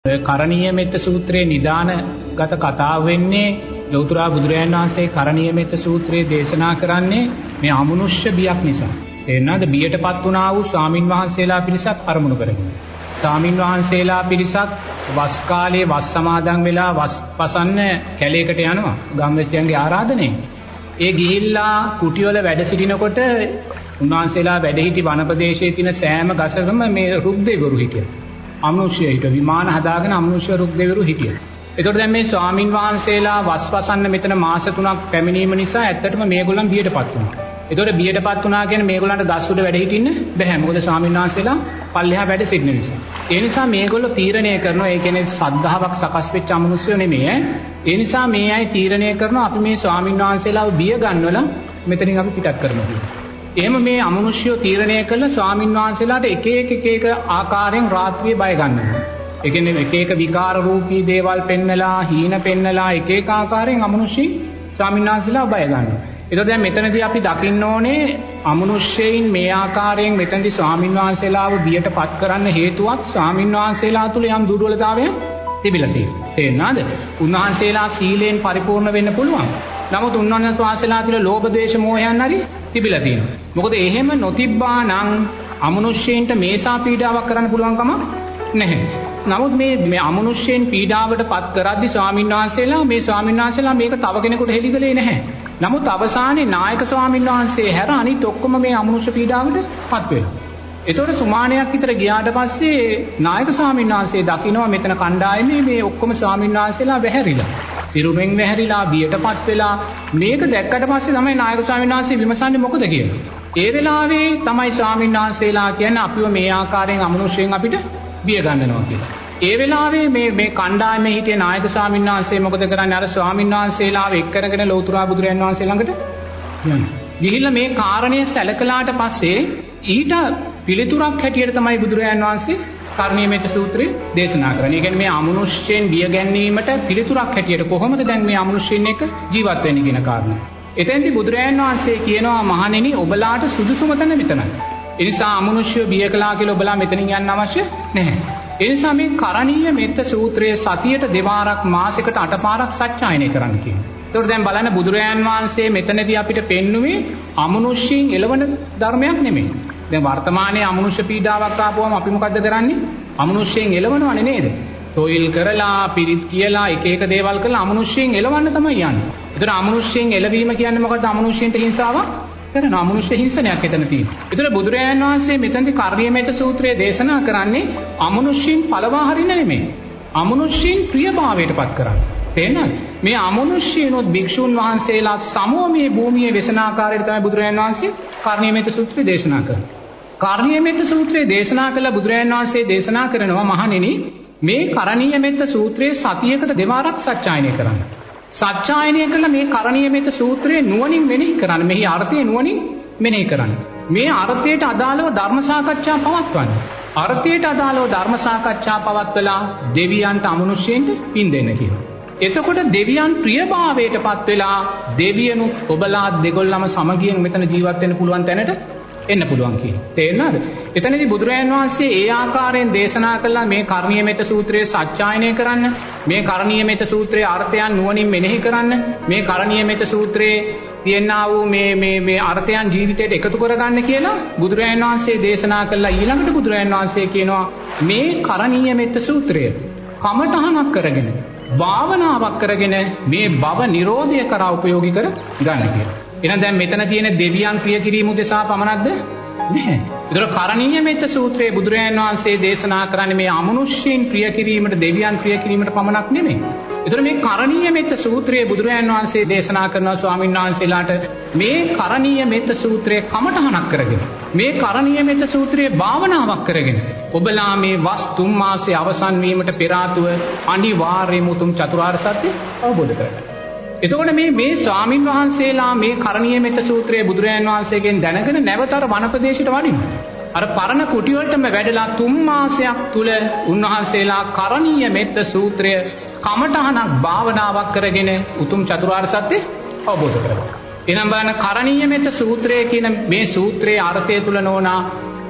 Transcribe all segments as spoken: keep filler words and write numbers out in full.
කරණීය මෙත්ත සූත්‍රයේ නිදානගත කතාව වෙන්නේ ලෞතර බුදුරජාණන් වහන්සේ කරණීය මෙත්ත සූත්‍රයේ දේශනා කරන්නේ මේ අමනුෂ්‍ය බියක් නිසා. එනවාද බියටපත් වුණා වූ ස්වාමින් වහන්සේලා පිරිසක් අරමුණු කරගෙන. ස්වාමින් වහන්සේලා පිරිසක් වස් කාලයේ වස් සමාදන් වෙලා වස් පසන්න කැලේකට යනවා ගම්වැසියන්ගේ ආරාධනෙන්. ඒ ගිහිල්ලා කුටිවල වැඩ සිටිනකොට උන්වහන්සේලා වැඩ සිටි වන ප්‍රදේශයේ තියෙන සෑම ගසකම මේ රුක් දෙවිවරු හිටියා. අමනුෂ්‍ය හිටියා. විමාන හදාගෙන අමනුෂ්‍ය රුක් දෙවිවරු හිටියා. ඒතකොට දැන් මේ ස්වාමින් වහන්සේලා වස් වසන්න මෙතන මාස තුනක් පැමිණීම නිසා ඇත්තටම මේගොල්ලන් බියටපත් වුණා. ඒතකොට බියටපත් වුණා කියන්නේ මේගොල්ලන්ට ගස් උඩ වැඩ හිටින්න බැහැ. මොකද ස්වාමින් වහන්සේලා පල්ලෙහා වැඩ සිටින නිසා. ඒ නිසා මේගොල්ලෝ තීරණය කරනවා ඒ කියන්නේ ශ්‍රද්ධාවක් සකස් වෙච්ච අමනුෂ්‍යෝ නෙමෙයි ඈ. ඒ නිසා මේ අය තීරණය කරනවා අපි මේ ස්වාමින් වහන්සේලාව බිය ගන්නවලා මෙතනින් අපි පිටත් කරනවා කියලා. එහෙම මේ අමනුෂ්‍යෝ තීරණය කළ ස්වාමින් වහන්සේලාට එක එක එක එක ආකාරයෙන් රාත්‍රියේ බය ගන්නවා. ඒ කියන්නේ එක එක විකාර රූපී දේවල් පෙන්නලා හීන පෙන්නලා එක එක ආකාරයෙන් අමනුෂ්‍යයන් ස්වාමින් වහන්සේලා බය ගන්නවා. ඒතකොට දැන් මෙතනදී අපි දකින්න ඕනේ අමනුෂ්‍යයන් මේ ආකාරයෙන් මෙතනදී ස්වාමින් වහන්සේලාව බියටපත් කරන්න හේතුවක් ස්වාමින් වහන්සේලා තුල යම් දුර්වලතාවයක් තිබිලා තියෙනවා. තේරෙනවද? උන්වහන්සේලා සීලයෙන් පරිපූර්ණ වෙන්න පුළුවන්. නමුත් උන්වහන්සේලා තුල ලෝභ ද්වේෂ මෝහයන් හරි තිබිලා තියෙනවා. මොකද එහෙම නොතිබ්බා නම් අමනුෂ්‍යයන්ට මේසා පීඩාවක් කරන්න පුළුවන් කමක් නැහැ. නමුත් මේ මේ අමනුෂ්‍යයන් පීඩාවට පත් කරද්දී ස්වාමින් වහන්සේලා මේ ස්වාමින් වහන්සේලා මේක තව කෙනෙකුට හෙළිකලේ නැහැ. නමුත් අවසානයේ නායක ස්වාමින් වහන්සේ හැර අනිත් ඔක්කොම මේ අමනුෂ්‍ය පීඩාවට පත් වෙනවා. ඒතකොට සුමානයක් විතර ගියාට පස්සේ නායක ස්වාමින් වහන්සේ දකිනවා මෙතන කණ්ඩායමේ මේ ඔක්කොම ස්වාමින් වහන්සේලා වැහැරිලා. සිරුරෙන් වැහැරිලා බියටපත් වෙලා මේක දැක්කට පස්සේ තමයි නායක ස්වාමීන් වහන්සේ විමසන්නේ මොකද කියලා. ඒ වෙලාවේ තමයි ස්වාමීන් වහන්සේලා කියන්නේ අපිව මේ ආකාරයෙන් අමනුෂ්‍යයෙන් අපිට බිය ගන්නනවා කියලා. ඒ වෙලාවේ මේ මේ කණ්ඩායමේ හිටිය නායක ස්වාමීන් වහන්සේ මොකද කරන්නේ? අර ස්වාමීන් වහන්සේලාව එක් කරගෙන ලෞතර බුදුරජාණන් වහන්සේ ළඟට යනවා. ගිහිල්ලා මේ කාරණය සැලකලාට පස්සේ ඊට පිළිතුරක් හැටියට තමයි බුදුරජාණන් වහන්සේ කරණීය මෙත්ත සූත්‍රය දේශනා කරන්නේ. ඒ කියන්නේ මේ අමනුෂ්‍යයන් බිය ගැනීමට පිළිතුරක් හැටියට කොහොමද දැන් මේ අමනුෂ්‍යයන් එක්ක ජීවත් වෙන්නේ කියන කාරණා. එතෙන්දී බුදුරජාණන් වහන්සේ කියනවා මහණෙනි ඔබලාට සුදුසුම තැන මෙතනයි. ඒ නිසා අමනුෂ්‍ය බිය කළා කියලා ඔබලා මෙතනින් යන්න අවශ්‍ය නැහැ. ඒ නිසා මේ කරණීය මෙත්ත සූත්‍රයේ සතියට දෙපාරක් මාසෙකට අට පාරක් සත්‍යයනය කරන්න කියනවා. ඒතකොට දැන් බලන්න බුදුරජාණන් වහන්සේ මෙතනදී අපිට පෙන්නුවේ අමනුෂ්‍යයන් එළවන ධර්මයක් නෙමෙයි. දැන් වර්තමානයේ අමනුෂ්‍ය පීඩාවක් ආපුවම අපි මොකද්ද කරන්නේ? අමනුෂ්‍යයෙන් එළවනවනේ නේද? තොইল කරලා, පිරිත් කියලා, එක එක දේවල් කරලා අමනුෂ්‍යයෙන් එළවන්න තමයි යන්නේ. ඒතර අමනුෂ්‍යයෙන් එළවීම කියන්නේ මොකද්ද? අමනුෂ්‍යයන්ට හිංසාවක් කරන අමනුෂ්‍ය හිංසනයක් එතන තියෙනවා. ඒතර බුදුරජාණන් වහන්සේ මෙතනදී කරණීය මෙත්ත සූත්‍රයේ දේශනා කරන්නේ අමනුෂ්‍යයන් පළවා හරින්න නෙමෙයි. අමනුෂ්‍යයන් ප්‍රියභාවයටපත් කරන්න. තේරෙනවද? මේ අමනුෂ්‍යයන්ොත් භික්ෂුන් වහන්සේලා සමෝ මේ භූමියේ වෙසන ආකාරයට තමයි බුදුරජාණන් වහන්සේ කරණීය මෙත්ත සූත්‍රය දේශනා කරන්නේ. කරණීය මෙත්ත සූත්‍රය දේශනා කළ බුදුරජාණන් වහන්සේ දේශනා කරනවා මහණෙනි මේ කරණීය මෙත්ත සූත්‍රයේ සතියකට දෙපාරක් සත්‍යයනය කරන්න. සත්‍යයනය කළ මේ කරණීය මෙත්ත සූත්‍රයේ නුවණින් මෙනෙහි කරන්න. මෙහි අර්ථය නුවණින් මෙනෙහි කරන්න. මේ අර්ථයට අදාළව ධර්ම සාකච්ඡා පවත්වන්න. අර්ථයට අදාළව ධර්ම සාකච්ඡා පවත්වලා දෙවියන්ට අමනුෂ්‍යයන්ට පින් දෙන්න කියලා. එතකොට දෙවියන් ප්‍රියභාවයටපත් වෙලා දෙවියනුත් ඔබලා දෙගොල්ලම සමගියෙන් මෙතන ජීවත් වෙන්න පුළුවන් තැනට එන්න පුළුවන් කියලා. තේරෙනවද? එතනදී බුදුරජාණන් වහන්සේ ඒ ආකාරයෙන් දේශනා කළා මේ කරණීය මෙත්ත සූත්‍රයේ සත්‍යයනය කරන්න, මේ කරණීය මෙත්ත සූත්‍රයේ අර්ථයන් නුවණින් මෙනෙහි කරන්න, මේ කරණීය මෙත්ත සූත්‍රයේ තියෙනා වූ මේ මේ මේ අර්ථයන් ජීවිතයට එකතු කරගන්න කියලා බුදුරජාණන් වහන්සේ දේශනා කළා. ඊළඟට බුදුරජාණන් වහන්සේ කියනවා මේ කරණීය මෙත්ත සූත්‍රය කමඨහනක් කරගෙන භාවනාවක් කරගෙන මේ භව නිරෝධය කරා උපයෝගී කර ගන්න කියලා. එහෙනම් දැන් මෙතන තියෙන දෙවියන් ප්‍රිය කිරීම උදෙසා පමණක්ද? නැහැ. ඒතර කරණීය මෙත්ත සූත්‍රයේ බුදුරජාණන් වහන්සේ දේශනා කරන්නේ මේ අමනුෂ්‍යයන් ප්‍රිය කිරීමට, දෙවියන් ප්‍රිය කිරීමට පමණක් නෙමෙයි. ඒතර මේ කරණීය මෙත්ත සූත්‍රයේ බුදුරජාණන් වහන්සේ දේශනා කරනවා ස්වාමීන් වහන්සේලාට මේ කරණීය මෙත්ත සූත්‍රයේ කමඨහනක් කරගෙන, මේ කරණීය මෙත්ත සූත්‍රයේ භාවනාවක් කරගෙන ඔබලා මේ වස් තුන් මාසයේ අවසන් වීමට පෙර ආතුව අනිවාර්යයෙන්ම උතුම් චතුරාර්ය සත්‍ය අවබෝධ කරගන්න. එතකොට මේ මේ ස්වාමින් වහන්සේලා මේ කරණීය මෙත්ත සූත්‍රයේ බුදුරජාණන් වහන්සේගෙන් දැනගෙන නැවතර වනපදේශයට වඩිනවා. අර පරණ කුටි වලටම වැඩලා තුන් මාසයක් තුල උන්වහන්සේලා කරණීය මෙත්ත සූත්‍රය කමඨහනක් භාවනාවක් කරගෙන උතුම් චතුරාර්ය සත්‍ය අවබෝධ කරගන්නවා. එනම් බලන්න කරණීය මෙත්ත සූත්‍රය කියන මේ සූත්‍රයේ අර්ථය තුල නෝනා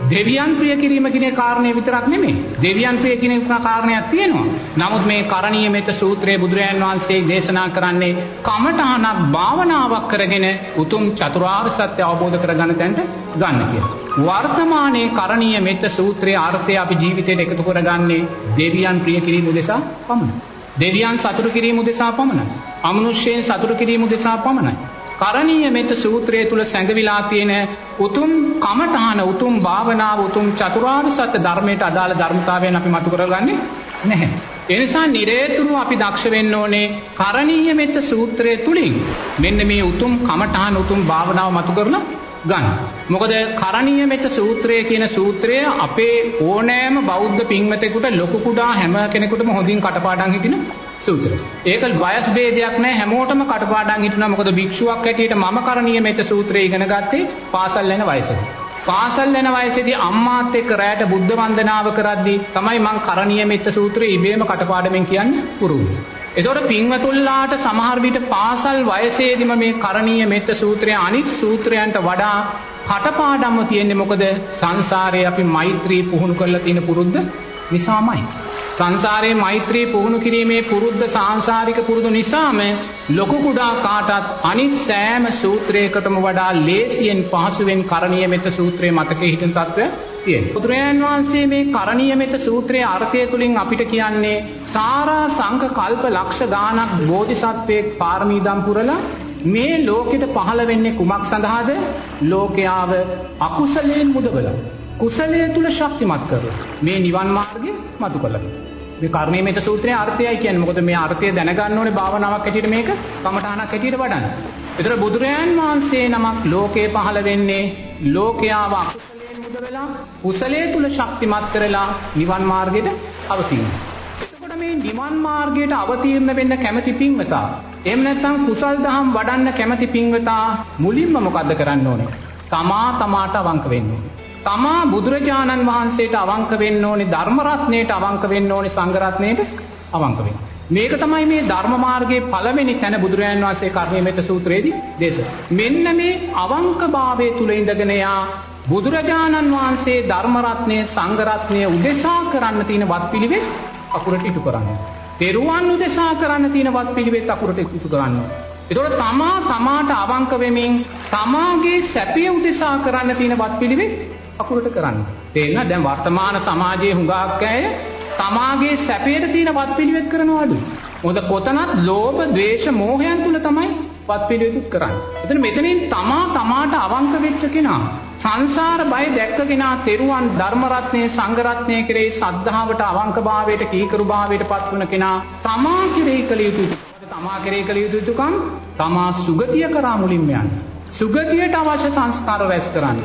දෙවියන් ප්‍රිය කිරීම කියන කාරණේ විතරක් නෙමෙයි. දෙවියන් ප්‍රිය කියන කාරණයක් තියෙනවා. නමුත් මේ කරණීය මෙත්ත සූත්‍රයේ බුදුරජාන් වහන්සේ දේශනා කරන්නේ කමඨහනක් භාවනාවක් කරගෙන උතුම් චතුරාර්ය සත්‍ය අවබෝධ කරගන්න තැනට ගන්න කියලා. වර්තමානයේ කරණීය මෙත්ත සූත්‍රයේ අර්ථය අපි ජීවිතයට එකතු කරගන්නේ දෙවියන් ප්‍රිය කිරීම උදෙසා පමණයි. දෙවියන් සතුටු කිරීම උදෙසා පමණයි. අමනුෂ්‍යයන් සතුටු කිරීම උදෙසා පමණයි. කරණීය මෙත්ත සූත්‍රය තුල සැඟවිලා තියෙන උතුම් කමඨහන, උතුම් භාවනාව, උතුම් චතුරාර්ය සත්‍ය ධර්මයට අදාළ ධර්මතාවයන් අපි මතු කරගන්නේ නැහැ. ඒ නිසා නිරේතුරු අපි දක්ෂ වෙන්න ඕනේ කරණීය මෙත්ත සූත්‍රය තුලින් මෙන්න මේ උතුම් කමඨහන, උතුම් භාවනාව මතු කරලා ගන්න. මොකද කරණීය මෙත්ත සූත්‍රය කියන සූත්‍රය අපේ ඕනෑම බෞද්ධ පින්වතෙකුට ලොකු කුඩා හැම කෙනෙකුටම හොඳින් කටපාඩම් හිටින සූත්‍රය. ඒක වයස් ભેදයක් නැහැ, හැමෝටම කටපාඩම් හිටිනවා. මොකද භික්ෂුවක් හැටියට මම කරණීය මෙත්ත සූත්‍රය ඉගෙන ගත්තේ පාසල් යන වයසේදී. පාසල් යන වයසේදී අම්මාත් එක්ක රැයට බුද්ධ වන්දනාව කරද්දී තමයි මම කරණීය මෙත්ත සූත්‍රය ඉබේම කටපාඩමින් කියන්නේ පුරුදු. එතකොට පින්වතුන්ලාට සමහර විට පාසල් වයසේදීම මේ කරණීය මෙත්ත සූත්‍රය අනිත් සූත්‍රයන්ට වඩා කටපාඩම්ව තියෙන්නේ. මොකද සංසාරේ අපි මෛත්‍රී පුහුණු කරලා තියෙන පුරුද්ද නිසාමයි. සංසාරේ මෛත්‍රී පුහුණු කිරීමේ පුරුද්ද සාංශාරික පුරුදු නිසාම ලොකු කුඩා කාටත් අනිත් සෑම සූත්‍රයකටම වඩා ලේසියෙන් පහසුවෙන් කරණීය මෙත්ත සූත්‍රයේ මතකයේ හිටින තත්ත්වය තියෙනවා. බුදුරජාණන් වහන්සේ මේ කරණීය මෙත්ත සූත්‍රයේ අර්ථය තුලින් අපිට කියන්නේ සාරා සංඛ කල්ප ලක්ෂ ගාණක් බෝධිසත්වයේ පාරමී දම් පුරලා මේ ලෝකෙට පහළ වෙන්නේ කුමක් සඳහාද? ලෝකයාව අකුසලයෙන් මුදවලා කුසලයේ තුල ශක්තිමත් කරලා මේ නිවන් මාර්ගය මතු කළා. මේ කරණීය මෙත්ත සූත්‍රයේ අර්ථයයි කියන්නේ. මොකද මේ අර්ථය දැනගන්න ඕනේ භාවනාවක් හැටියට, මේක කමඨාණක් හැටියට වඩන්න. ඒතර බුදුරජාන් වහන්සේ නමක් ලෝකේ පහළ වෙන්නේ ලෝකයාව අකුසලයෙන් මුදවලා කුසලයේ තුල ශක්තිමත් කරලා නිවන් මාර්ගයට අවතීන. එතකොට මේ නිවන් මාර්ගයට අවතීර්ණ වෙන්න කැමති පින්වතා, එහෙම නැත්නම් කුසල් දහම් වඩන්න කැමති පින්වතා මුලින්ම මොකද්ද කරන්න ඕනේ? තමා තමාට අවංක වෙන්න ඕනේ. තමා බුදුරජාණන් වහන්සේට අවංක වෙන්න ඕනේ, ධර්ම රත්නයට අවංක වෙන්න ඕනේ, සංඝ රත්නයට අවංක වෙන්න. මේක තමයි මේ ධර්ම මාර්ගයේ පළවෙනි තැන බුදුරජාණන් වහන්සේ කරණීය මෙත්ත සූත්‍රයේදී දේශනා. මෙන්න මේ අවංකභාවයේ තුල ඉඳගෙන යා බුදුරජාණන් වහන්සේ ධර්ම රත්නය, සංඝ රත්නය උදෙසා කරන්න තියෙන වත්පිළිවෙත් අකුරට ඉටු කරන්න. තෙරුවන් උදෙසා කරන්න තියෙන වත්පිළිවෙත් අකුරට ඉටු කරන්න. ඒතකොට තමා තමාට අවංක වෙමින් තමාගේ සැපය උදෙසා කරන්න තියෙන වත්පිළිවෙත් අකුරට කරන්න. තේරෙනවද? දැන් වර්තමාන සමාජයේ හුඟක් අය තමාගේ සැපයට තියෙන වත්පිළිවෙත් කරනවා අඩුයි. මොකද කොතනත් ලෝභ, ද්වේෂ, මෝහයන් තුල තමයි වත්පිළිවෙත් කරන්නේ. එතන මෙතනින් තමා තමාට අවංක වෙච්ච කෙනා, සංසාර බය දැක්ක කෙනා, තෙරුවන් ධර්ම රත්නයේ, සංඝ රත්නයේ කෙරෙහි ශ්‍රද්ධාවට, අවංකභාවයට, කීකරුභාවයට පත් වුණ කෙනා තමා කෙරෙහි කළ යුතු තමා කෙරෙහි කළ යුතු යුතුකම් තමා සුගතිය කරා මුලින්ම යන්න. සුගතියට අවශ්‍ය සංස්කාර රැස් කරන්න.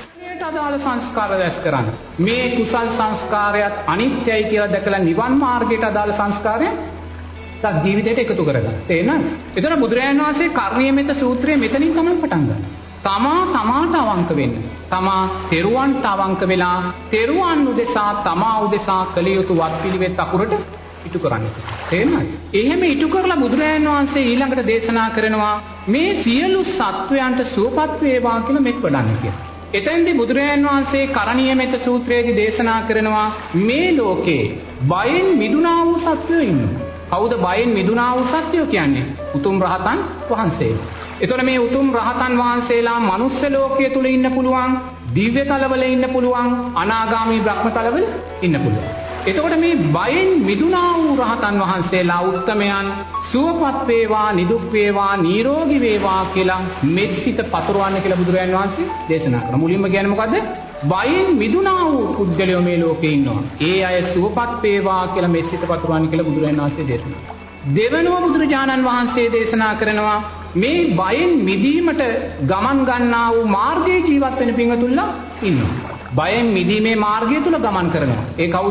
අදාළ සංස්කාර රැස් කරන්න. මේ කුසල් සංස්කාරයත් අනිත්‍යයි කියලා දැකලා නිවන් මාර්ගයට අදාළ සංස්කාරය තත් ජීවිතයට එකතු කරගන්න. තේරෙනවද? එතන බුදුරජාණන් වහන්සේ කරණීය මෙත්ත සූත්‍රයේ මෙතනින් තමයි පටන් ගන්න. තමා තමාට අවංක වෙන්න. තමා තෙරුවන්ට අවංක වෙලා තෙරුවන් උදෙසා, තමා උදෙසා කළ යුතු වත්පිළිවෙත් අකුරට ඉටු කරන්න. තේරෙනවද? එහෙම ඉටු කරලා බුදුරජාණන් වහන්සේ ඊළඟට දේශනා කරනවා මේ සියලු සත්වයන්ට සුවපත් වේවා කියලා මෙත් වඩන්න කියලා. එතෙන්දී බුදුරජාණන් වහන්සේ කරණීය මෙත්ත සූත්‍රයේදී දේශනා කරනවා මේ ලෝකේ බයෙන් මිදුණා වූ සත්වයෝ ඉන්නවා. කවුද බයෙන් මිදුණා වූ සත්වයෝ කියන්නේ? උතුම් රහතන් වහන්සේලා. එතකොට මේ උතුම් රහතන් වහන්සේලා මනුස්ස ලෝකයේ තුල ඉන්න පුළුවන්, දිව්‍ය තලවල ඉන්න පුළුවන්, අනාගාමී බ්‍රහ්ම තලවල ඉන්න පුළුවන්. එතකොට මේ බයෙන් මිදුණා වූ රහතන් වහන්සේලා උත්තමයන් සුවපත් වේවා, නිදුක් වේවා, නිරෝගී වේවා කියලා මෙත් සිත පතුරවන්න කියලා බුදුරජාණන් වහන්සේ දේශනා කරා. මුලින්ම කියන්නේ මොකද්ද? බයෙන් මිදුණා වූ පුද්ගලයෝ මේ ලෝකේ ඉන්නවා. ඒ අය සුවපත් වේවා කියලා මෙත් සිත පතුරවන්න කියලා බුදුරජාණන් වහන්සේ දේශනා කරා. දෙවනුව බුදුරජාණන් වහන්සේ දේශනා කරනවා මේ බයෙන් මිදීමට ගමන් ගන්නා වූ මාර්ගයේ ජීවත් වෙන පින්වතුන්ලා ඉන්නවා. බයෙන් මිදීමේ මාර්ගය තුල ගමන් කරනවා. ඒ කවුද?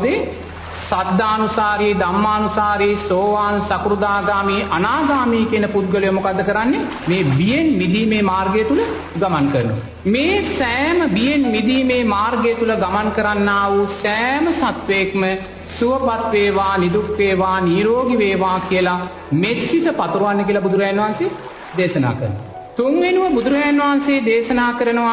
සද්ධානුසාරී, ධම්මානුසාරී, සෝවාන්, සකෘදාගාමී, අනාගාමී කියන පුද්ගලයෝ මොකද්ද කරන්නේ? මේ බියෙන් මිදීමේ මාර්ගය තුල ගමන් කරනවා. මේ සෑම බියෙන් මිදීමේ මාර්ගය තුල ගමන් කරන්නා වූ සෑම සත්වයක්ම සුවපත් වේවා, නිදුක් වේවා, නිරෝගී වේවා කියලා මෙත්සිත පතුරවන්න කියලා බුදුරජාණන් වහන්සේ දේශනා කරනවා. තුන්වෙනුව බුදුරජාණන් වහන්සේ දේශනා කරනවා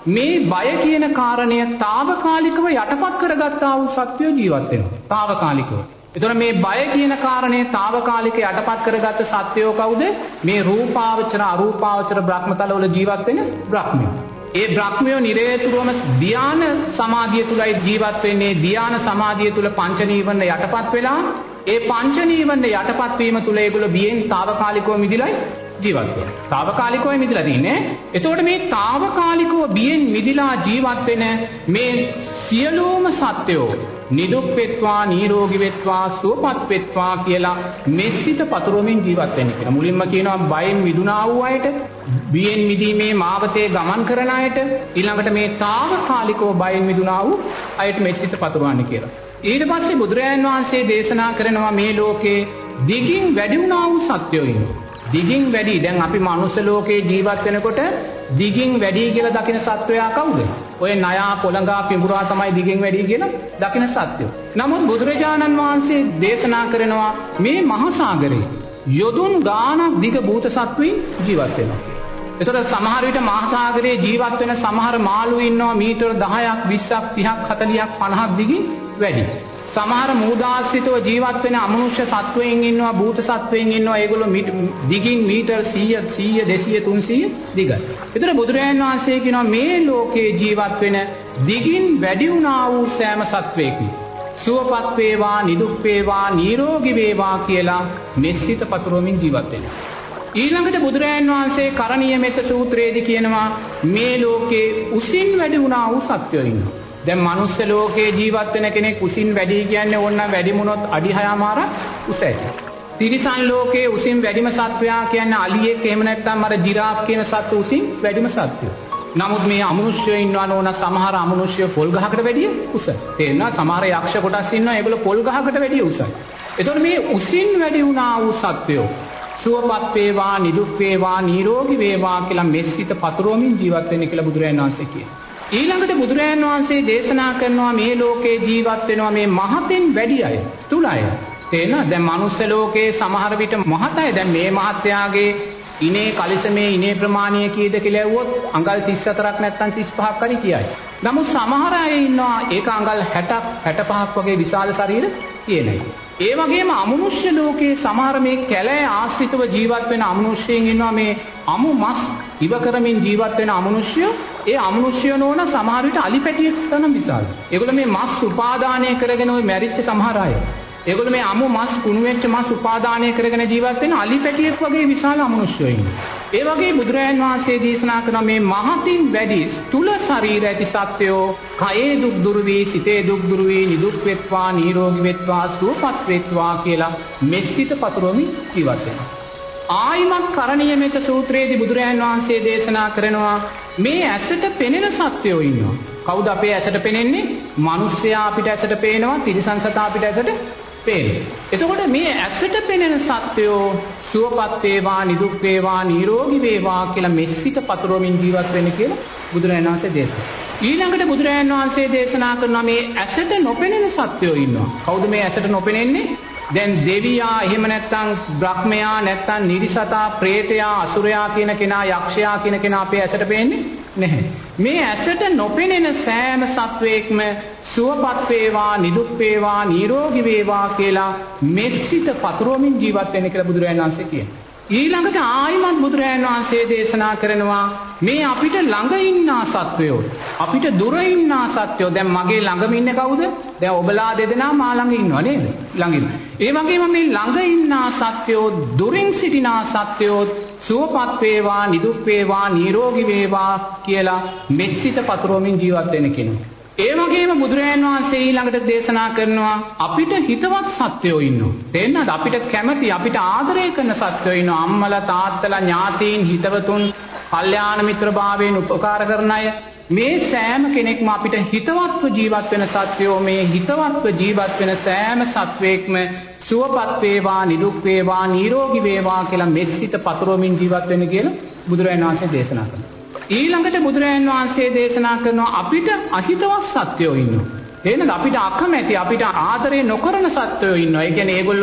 මේ බය කියන කාරණය తాවකාලිකව යටපත් කරගත්තා වූ සත්වයෝ ජීවත් වෙනවා. తాවකාලිකව. එතකොට මේ බය කියන කාරණේ తాවකාලික යටපත් කරගත්ත සත්වයෝ කවුද? මේ රූපාවචර අරූපාවචර බ්‍රහ්මතලවල ජීවත් වෙන බ්‍රහ්මයෝ. ඒ බ්‍රහ්මයෝ නිරේතුරුවම ධ්‍යාන සමාධිය තුලයි ජීවත් වෙන්නේ. ධ්‍යාන සමාධිය තුල පංච නීවරණ යටපත් වෙලා ඒ පංච නීවරණ යටපත් වීම තුල ඒගොල්ලෝ බියෙන් తాවකාලිකව මිදිලයි ජීවත් වෙනවා. తాවකාලිකව මිදලා තින්නේ. එතකොට මේ తాවකාලිකව බියෙන් මිදිලා ජීවත් වෙන මේ සියලුම සත්වයෝ නිදුක් වෙත්වා නිරෝගී වෙත්වා සුවපත් වෙත්වා කියලා මෙසිත පතුරවමින් ජීවත් වෙන්න කියලා. මුලින්ම කියනවා බයෙන් මිදුණා වූ අයට, බියෙන් මිදීමේ මාවතේ ගමන් කරන අයට, ඊළඟට මේ తాවකාලිකව බයෙන් මිදුණා වූ අයට මෙසිත පතුරවන්න කියලා. ඊට පස්සේ බුදුරජාණන් වහන්සේ දේශනා කරනවා මේ ලෝකේ දිගින් වැඩි වුණා වූ සත්වයෝ ඉන්නවා. දිගින් වැඩි. දැන් අපි මනුස්ස ලෝකේ ජීවත් වෙනකොට දිගින් වැඩි කියලා දකින සත්වයා කවුද? ඔය නයා පොළඟා පිඹුරා තමයි දිගින් වැඩි කියලා දකින සත්වයෝ. නමුත් බුදුරජාණන් වහන්සේ දේශනා කරනවා මේ මහා සාගරේ යොදුන් ගානක් දිග භූත සත්වයින් ජීවත් වෙනවා. එතකොට සමහර විට මහා සාගරේ ජීවත් වෙන සමහර මාළු ඉන්නවා මීටර දහයක් විස්සක් තිහක් හතළිහක් පනහක් දිගින් වැඩි. සමහර මූදාශ්‍රිතව ජීවත් වෙන අමනුෂ්‍ය සත්වයින් ඉන්නවා භූත සත්වයින් ඉන්නවා ඒගොල්ලෝ දිගින් මීටර සීය සීය දෙසීය තුන්සීය දිගයි. ඒතර බුදුරජාණන් වහන්සේ කියනවා මේ ලෝකේ ජීවත් වෙන දිගින් වැඩි වුණා වූ සෑම සත්වයකම සුවපත් වේවා නිදුක් වේවා නිරෝගී වේවා කියලා මෙසිත පතුරවමින් ජීවත් වෙනවා. ඊළඟට බුදුරජාණන් වහන්සේ කරණීය මෙත්ත සූත්‍රයේදී කියනවා මේ ලෝකේ උසින් වැඩි වුණා වූ සත්වයෝ ඉන්නවා. දැන් මනුස්ස ලෝකේ ජීවත් වෙන කෙනෙක් උසින් වැඩි කියන්නේ ඕනනම් වැඩි මුණොත් අඩි හයමාරක් උස ඇති. තිරිසන් ලෝකේ උසින් වැඩිම සත්වයා කියන්නේ අලියෙක් එහෙම නැත්නම් අර ජිරාෆ් කියන සත්තු උසින් වැඩිම සත්වයෝ. නමුත් මේ අමනුෂ්‍යයෝ ඉන්නවා නෝන සමහර අමනුෂ්‍යයෝ පොල් ගහකට වැඩිය උසයි. තේරෙනවා සමහර යක්ෂ කොටස් ඉන්නවා ඒගොල්ලෝ පොල් ගහකට වැඩිය උසයි. එතකොට මේ උසින් වැඩි වුණා වූ සත්වයෝ සුවපත් වේවා නිදුක් වේවා නිරෝගී වේවා කියලා මෙසිත පතුරවමින් ජීවත් වෙන්න කියලා බුදුරජාණන් වහන්සේ කියනවා. ඊළඟට බුදුරජාණන් වහන්සේ දේශනා කරනවා මේ ලෝකේ ජීවත් වෙනවා මේ මහතෙන් වැඩි අය, ස්ථූල අය. තේරෙනවද? දැන් මනුස්ස ලෝකේ සමහර විට මහත අය දැන් මේ මහත්යාගේ ඉනේ කලිසමේ ඉනේ ප්‍රමාණය කීයද කියලා ඇහුවොත් අඟල් තිස් හතරක් නැත්නම් තිස් පහක් හරි කියයි. නමුත් සමහර අය ඉන්නවා ඒක අඟල් හැටක් හැටපහක් වගේ විශාල ශරීර තියෙන අය. ඒ වගේම අමනුෂ්‍ය ලෝකයේ සමහර මේ කැලෑ ආශ්‍රිතව ජීවත් වෙන අමනුෂ්‍යයන් ඉන්නවා මේ අමු මස් ඉව කරමින් ජීවත් වෙන අමනුෂ්‍යයෝ. ඒ අමනුෂ්‍යයෝ නෝන සමහර විට අලි පැටියෙක් තරම් විශාලයි. ඒගොල්ලෝ මේ මස් උපාදානය කරගෙන ওই මැරිච්ච සමහර අය. ඒගොල්ලෝ මේ අමු මස් කුණු වෙච්ච මස් උපාදානය කරගෙන ජීවත් වෙන අලි පැටියෙක් වගේ විශාල අමනුෂ්‍යයෝ ඉන්නවා. ඒ වගේ බුදුරජාණන් වහන්සේ දේශනා කරන මේ මහතින් වැඩි ස්ථූල ශරීර ඇති සත්වයෝ කයේ දුක් දුරු වී සිතේ දුක් දුරු වී නිදුක් වෙත්වා නිරෝගී වෙත්වා සුවපත් වෙත්වා කියලා මෙසිත පතුරවමින් ජීවත් වෙනවා. ආයිමත් කරණීය මෙත්ත සූත්‍රයේදී බුදුරජාණන් වහන්සේ දේශනා කරනවා මේ ඇසට පෙනෙන සත්වයෝ ඉන්නවා. කවුද අපේ ඇසට පෙනෙන්නේ? මිනිස්සයා අපිට ඇසට පේනවා, තිරිසන් සතා අපිට ඇසට පේනවා. එතකොට මේ ඇසට පෙනෙන සත්වයෝ සුවපත් වේවා, නිදුක් වේවා, නිරෝගී වේවා කියලා මෙසිත පතුරවමින් ජීවත් වෙන්න කියලා බුදුරජාණන් වහන්සේ දේශනා. ඊළඟට බුදුරජාණන් වහන්සේ දේශනා කරනවා මේ ඇසට නොපෙනෙන සත්වයෝ ඉන්නවා. කවුද මේ ඇසට නොපෙනෙන්නේ? දැන් දෙවියා එහෙම නැත්නම් බ්‍රහ්මයා නැත්නම් නිරිසතා ප්‍රේතයා අසුරයා කියන කෙනා යක්ෂයා කියන කෙනා අපේ ඇසට පේන්නේ නැහැ. මේ ඇසට නොපෙනෙන සෑම සත්වයක්ම සුවපත් වේවා නිදුක් වේවා නිරෝගී වේවා කියලා මෙසිත පතුරවමින් ජීවත් වෙන්න කියලා බුදුරජාණන් වහන්සේ කියනවා. ඊළඟට ආයිමත් බුදුරජාණන් වහන්සේ දේශනා කරනවා මේ අපිට ළඟ ඉන්නා සත්වයෝ අපිට දුර ඉන්නා සත්වයෝ දැන් මගේ ළඟම ඉන්නේ කවුද? දැන් ඔබලා දෙදෙනා මා ළඟ ඉන්නව නේද? ළඟින්. ඒ වගේම මේ ළඟ ඉන්නා සත්වයෝ දුරින් සිටිනා සත්වයෝ සුවපත් වේවා නිදුක් වේවා නිරෝගී වේවා කියලා මෙත්සිත පතුරවමින් ජීවත් වෙන්න කියනවා. ඒ වගේම බුදුරජාණන් වහන්සේ ඊළඟට දේශනා කරනවා අපිට හිතවත් සත්වයෝ ඉන්නවා. තේරෙනවද? අපිට කැමති අපිට ආදරය කරන සත්වයෝ ඉන්නවා. අම්මලා තාත්තලා ඥාතීන් හිතවතුන් කල්යාණ මිත්‍රභාවයෙන් උපකාර කරන අය. මේ සෑම කෙනෙක්ම අපිට හිතවත්ව ජීවත් වෙන සත්වයෝ මේ හිතවත්ව ජීවත් වෙන සෑම සත්වයක්ම සුවපත් වේවා නිදුක් වේවා නිරෝගී වේවා කියලා මෙසිත පතුරවමින් ජීවත් වෙන්න කියලා බුදුරජාණන් වහන්සේ දේශනා කරනවා. ඊළඟට බුදුරජාණන් වහන්සේ දේශනා කරනවා අපිට අහිතවත් සත්වයෝ ඉන්නවා. එහෙනම් අපිට අකමැති අපිට ආදරේ නොකරන සත්වයෝ ඉන්නවා. ඒ කියන්නේ ඒගොල්ලෝ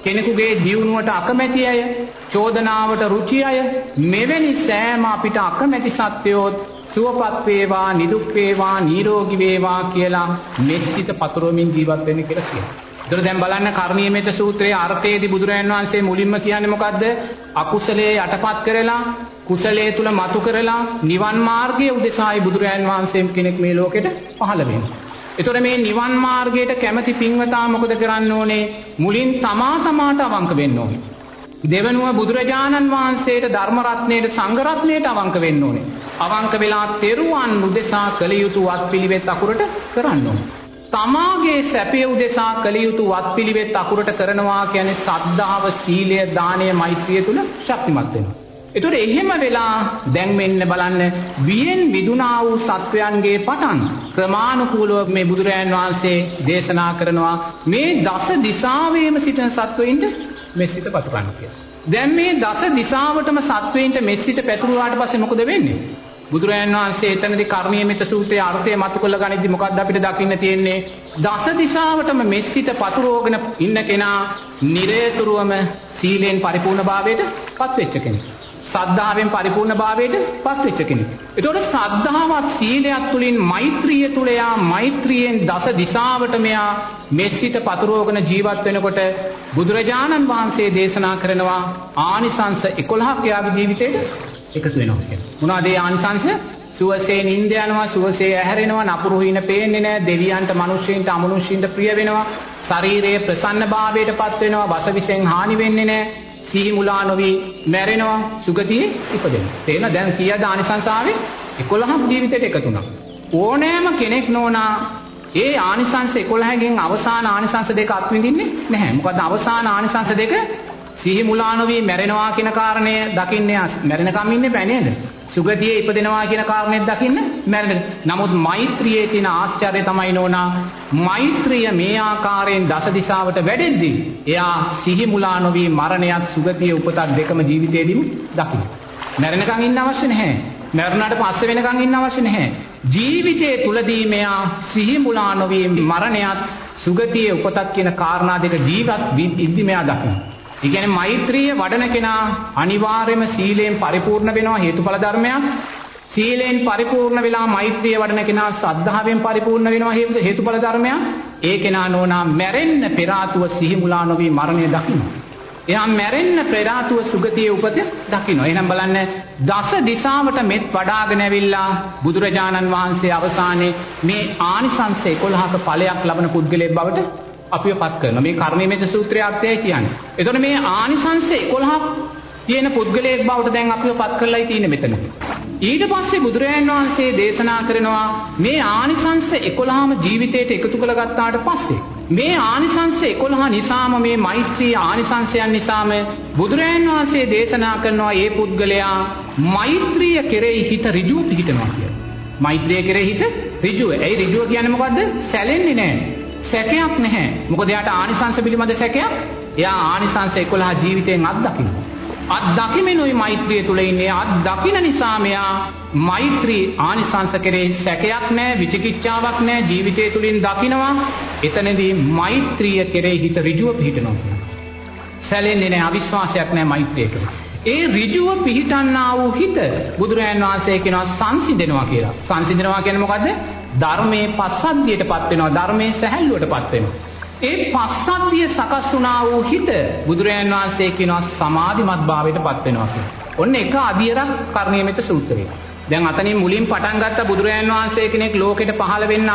කෙනෙකුගේ දියුණුවට අකමැති අය, චෝදනාවට රුචි අය, මෙවැනි සෑම අපිට අකමැති සත්වයෝත් සුවපත් වේවා, නිදුක් වේවා, නිරෝගී වේවා කියලා මෙසිත පතුරවමින් ජීවත් වෙන්න කියලා කියනවා. ඒතර දැන් බලන්න කර්ණීය මෙත්ත සූත්‍රයේ අර්ථයේදී බුදුරජාණන් වහන්සේ මුලින්ම කියන්නේ මොකද්ද? අකුසලයේ යටපත් කරලා කුසලයේ තුල මතු කරලා නිවන් මාර්ගයේ උදෙසායි බුදුරජාණන් වහන්සේ කෙනෙක් මේ ලෝකෙට පහළ වෙන්නේ. ඒතර මේ නිවන් මාර්ගයට කැමති පින්වතා මොකද කරන්න ඕනේ? මුලින් තමා තමාට අවංක වෙන්න ඕනේ. දෙවනුව බුදුරජාණන් වහන්සේට, ධර්ම රත්නයට, සංඝ රත්නයට අවංක වෙන්න ඕනේ. අවංක වෙලා තෙරුවන් උදෙසා කළ යුතු වත්පිළිවෙත් අකුරට කරන්න ඕනේ. තමාගේ සැපේ උදෙසා කළ යුතු වත්පිළිවෙත් අකුරට කරනවා කියන්නේ සද්ධාව, සීලය, දානය, මෛත්‍රිය තුල ශක්තිමත් වෙනවා. ඒතකොට එහෙම වෙලා දැන් මෙන්න බලන්න වියෙන් විදුනා වූ සත්වයන්ගේ පටන් ක්‍රමානුකූලව මේ බුදුරජාන් වහන්සේ දේශනා කරනවා මේ දස දිසාවේම සිටින සත්වයින්ට මෙසිත පතුරවන්න කියලා. දැන් මේ දස දිසාවටම සත්වයින්ට මෙසිත පැතුරුවාට පස්සේ මොකද වෙන්නේ? බුදුරජාන් වහන්සේ එතනදී කර්ණීය මෙත්ත සූත්‍රයේ අර්ථය මතු කරලා ගනිද්දි මොකක්ද අපිට දකින්න තියෙන්නේ? දස දිසාවටම මෙසිත පතුරවගෙන ඉන්න කෙනා නිරේතුරුවම සීලෙන් පරිපූර්ණභාවයට පත් වෙච්ච කෙනෙක්. සද්ධාවෙන් පරිපූර්ණ භාවයට පත් වෙච්ච කෙනෙක්. ඒතකොට සද්ධාවත් සීලයක් තුලින් මෛත්‍රිය තුල යා මෛත්‍රියෙන් දස දිසාවට මෙයා මෙසිත පතුරවගෙන ජීවත් වෙනකොට බුදුරජාණන් වහන්සේ දේශනා කරනවා ආනිසංස එකොළහක් යාගේ ජීවිතේට එකතු වෙනවා කියලා. මොනවාද ඒ ආනිසංස? සුවසේ නිින්ද යනවා, සුවසේ ඇහැරෙනවා, නපුරු හිණ පේන්නේ නැහැ, දෙවියන්ට, මිනිස්සුන්ට, අමනුෂ්‍යන්ට ප්‍රිය වෙනවා, ශරීරයේ ප්‍රසන්න භාවයට පත් වෙනවා, වසවිසෙන් හානි වෙන්නේ නැහැ. සිහි මුලා නොවි මැරෙනවා, සුගතියේ ඉපදෙනවා. තේන දැන් කීයද ආනිසංස ආවේ? එකොළහක් ජීවිතයට එකතු වුණා. ඕනෑම කෙනෙක් නෝනා ඒ ආනිසංස එකොළහකින් අවසාන ආනිසංස දෙක අත්විඳින්නේ නැහැ. මොකද අවසාන ආනිසංස දෙක සිහි මුලා නොවි මැරෙනවා කියන කාරණය දකින්නේ මැරෙනකම් ඉන්නේ බෑ නේද? සුගතියේ ඉපදෙනවා කියන කාරණෙත් දකින්න මැරෙන. නමුත් මෛත්‍රියේ තියෙන ආශ්චර්යය තමයි නෝනා මෛත්‍රිය මේ ආකාරයෙන් දස දිශාවට වැඩෙද්දී එයා සිහි මුලා නොවි මරණයත් සුගතියේ උපතක් දෙකම ජීවිතේදීම දකින්න. මැරෙනකම් ඉන්න අවශ්‍ය නැහැ. මරණයට පස්සේ වෙනකම් ඉන්න අවශ්‍ය නැහැ. ජීවිතයේ තුලදී මෙයා සිහි මුලා නොවි මරණයත් සුගතියේ උපතක් කියන කාරණා දෙක ජීවත් ඉද්දි මෙයා දකින්න. ඒ කියන්නේ මෛත්‍රිය වඩන කෙනා අනිවාර්යයෙන්ම සීලයෙන් පරිපූර්ණ වෙනවා, හේතුඵල ධර්මයක්. සීලයෙන් පරිපූර්ණ වෙලා මෛත්‍රිය වඩන කෙනා සද්ධාවෙන් පරිපූර්ණ වෙනවා, හේතුඵල ධර්මයක්. ඒ කෙනා නෝනා මැරෙන්න පෙර ආතුව සිහි මුලා නොවි මරණය දකිනවා. එයා මැරෙන්න පෙර ආතුව සුගතියේ උපත දකිනවා. එහෙනම් බලන්න දස දිශාවට මෙත් වඩාගෙන ඇවිල්ලා බුදුරජාණන් වහන්සේ අවසානයේ මේ ආනිසංස එකොළහක ඵලයක් ලබන පුද්ගලයෙක් බවට අපිව පත් කරනවා. මේ කර්ණීය මෙත්ත සූත්‍රයේ අර්ථයයි කියන්නේ. එතකොට මේ ආනිසංස එකොළහක් තියෙන පුද්ගලයෙක් බවට දැන් අපිව පත් කරලායි තියෙන්නේ මෙතන. ඊට පස්සේ බුදුරජාණන් වහන්සේ දේශනා කරනවා මේ ආනිසංස එකොළහම ජීවිතයට එකතු කරගත්තාට පස්සේ මේ ආනිසංස එකොළහ නිසාම මේ මෛත්‍රී ආනිසංසයන් නිසාම බුදුරජාණන් වහන්සේ දේශනා කරනවා මේ පුද්ගලයා මෛත්‍රිය කෙරෙහි හිත ඍජුව පිහිටනවා කියලා. මෛත්‍රිය කෙරෙහි හිත ඍජුව. ඒ ඍජුව කියන්නේ මොකද්ද? සැලෙන්නේ නැහැ. සැකයක් නැහැ. මොකද එයාට ආනිසංස පිළිබඳ සැකයක්. එයා ආනිසංස එකොළහ ජීවිතයෙන් අත්දකිනවා. අත්දකිමිනුයි මෛත්‍රිය තුල ඉන්නේ. අත්දකින නිසා මෙයා මෛත්‍රී ආනිසංස කෙරේ සැකයක් නැහැ, විචිකිච්ඡාවක් නැහැ, ජීවිතය තුලින් දකිනවා. එතනදී මෛත්‍රිය කෙරේ හිත ඍජුව පිහිටනවා කියනවා. සැලෙන්නේ නැහැ, අවිශ්වාසයක් නැහැ මෛත්‍රිය කෙරේ. ඒ ඍජුව පිහිටන්නා වූ හිත බුදුරජාණන් වහන්සේ කියනවා සංසිඳෙනවා කියලා. සංසිඳෙනවා කියන්නේ මොකද්ද? ධර්මයේ පස්සද්ධියටපත් වෙනවා, ධර්මයේ සැහැල්ලුවටපත් වෙනවා. ඒ පස්සද්ධිය සකස් වුණා වූ හිත බුදුරජාණන් වහන්සේ කියනවා සමාධිමත් භාවයටපත් වෙනවා කියලා. ඔන්න එක අදියරක් කර්ණීය මෙත්ත සූත්‍රයේ. දැන් අතනින් මුලින් පටන් ගත්ත බුදුරජාණන් වහන්සේ කෙනෙක් ලෝකෙට පහළ වෙන්න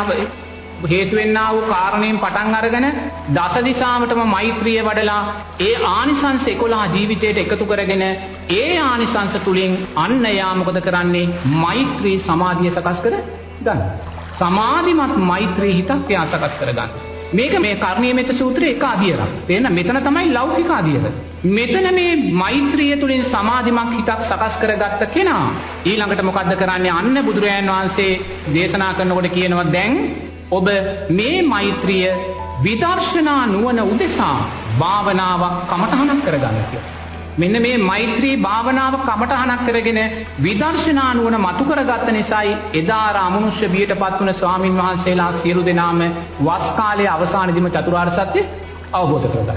හේතු වෙන්නා වූ කාරණයෙන් පටන් අරගෙන දස දිශාවටම මෛත්‍රිය වඩලා ඒ ආනිසංස එකොළහ ජීවිතයට එකතු කරගෙන ඒ ආනිසංස තුලින් අන්න යා මොකද කරන්නේ? මෛත්‍රී සමාධිය සකස් කර ගන්න. සමාධිමත් මෛත්‍රී හිතක් එයා සකස් කර ගන්න. මේක මේ කර්ණීය මෙත්ත සූත්‍රයේ එක අදියරක්. තේන්න මෙතන තමයි ලෞකික අදියර. මෙතන මේ මෛත්‍රිය තුලින් සමාධිමත් හිතක් සකස් කරගත්ත කෙනා ඊළඟට මොකද්ද කරන්නේ? අන්න බුදුරජාණන් වහන්සේ දේශනා කරනකොට කියනවා දැන් ඔබ මේ මෛත්‍රිය විදර්ශනා නුවණ උදෙසා භාවනාවක් කමඨහනක් කරගන්න කියලා. මෙන්න මේ මෛත්‍රී භාවනාව කමඨහනක් කරගෙන විදර්ශනා නුවණ මතු කරගත්ත නිසායි එදා අර අමනුෂ්‍ය බියටපත් වුණ ස්වාමින් වහන්සේලා සියලු දෙනාම වස් කාලයේ අවසානයේදීම චතුරාර්ය සත්‍ය අවබෝධ කරගත්තා.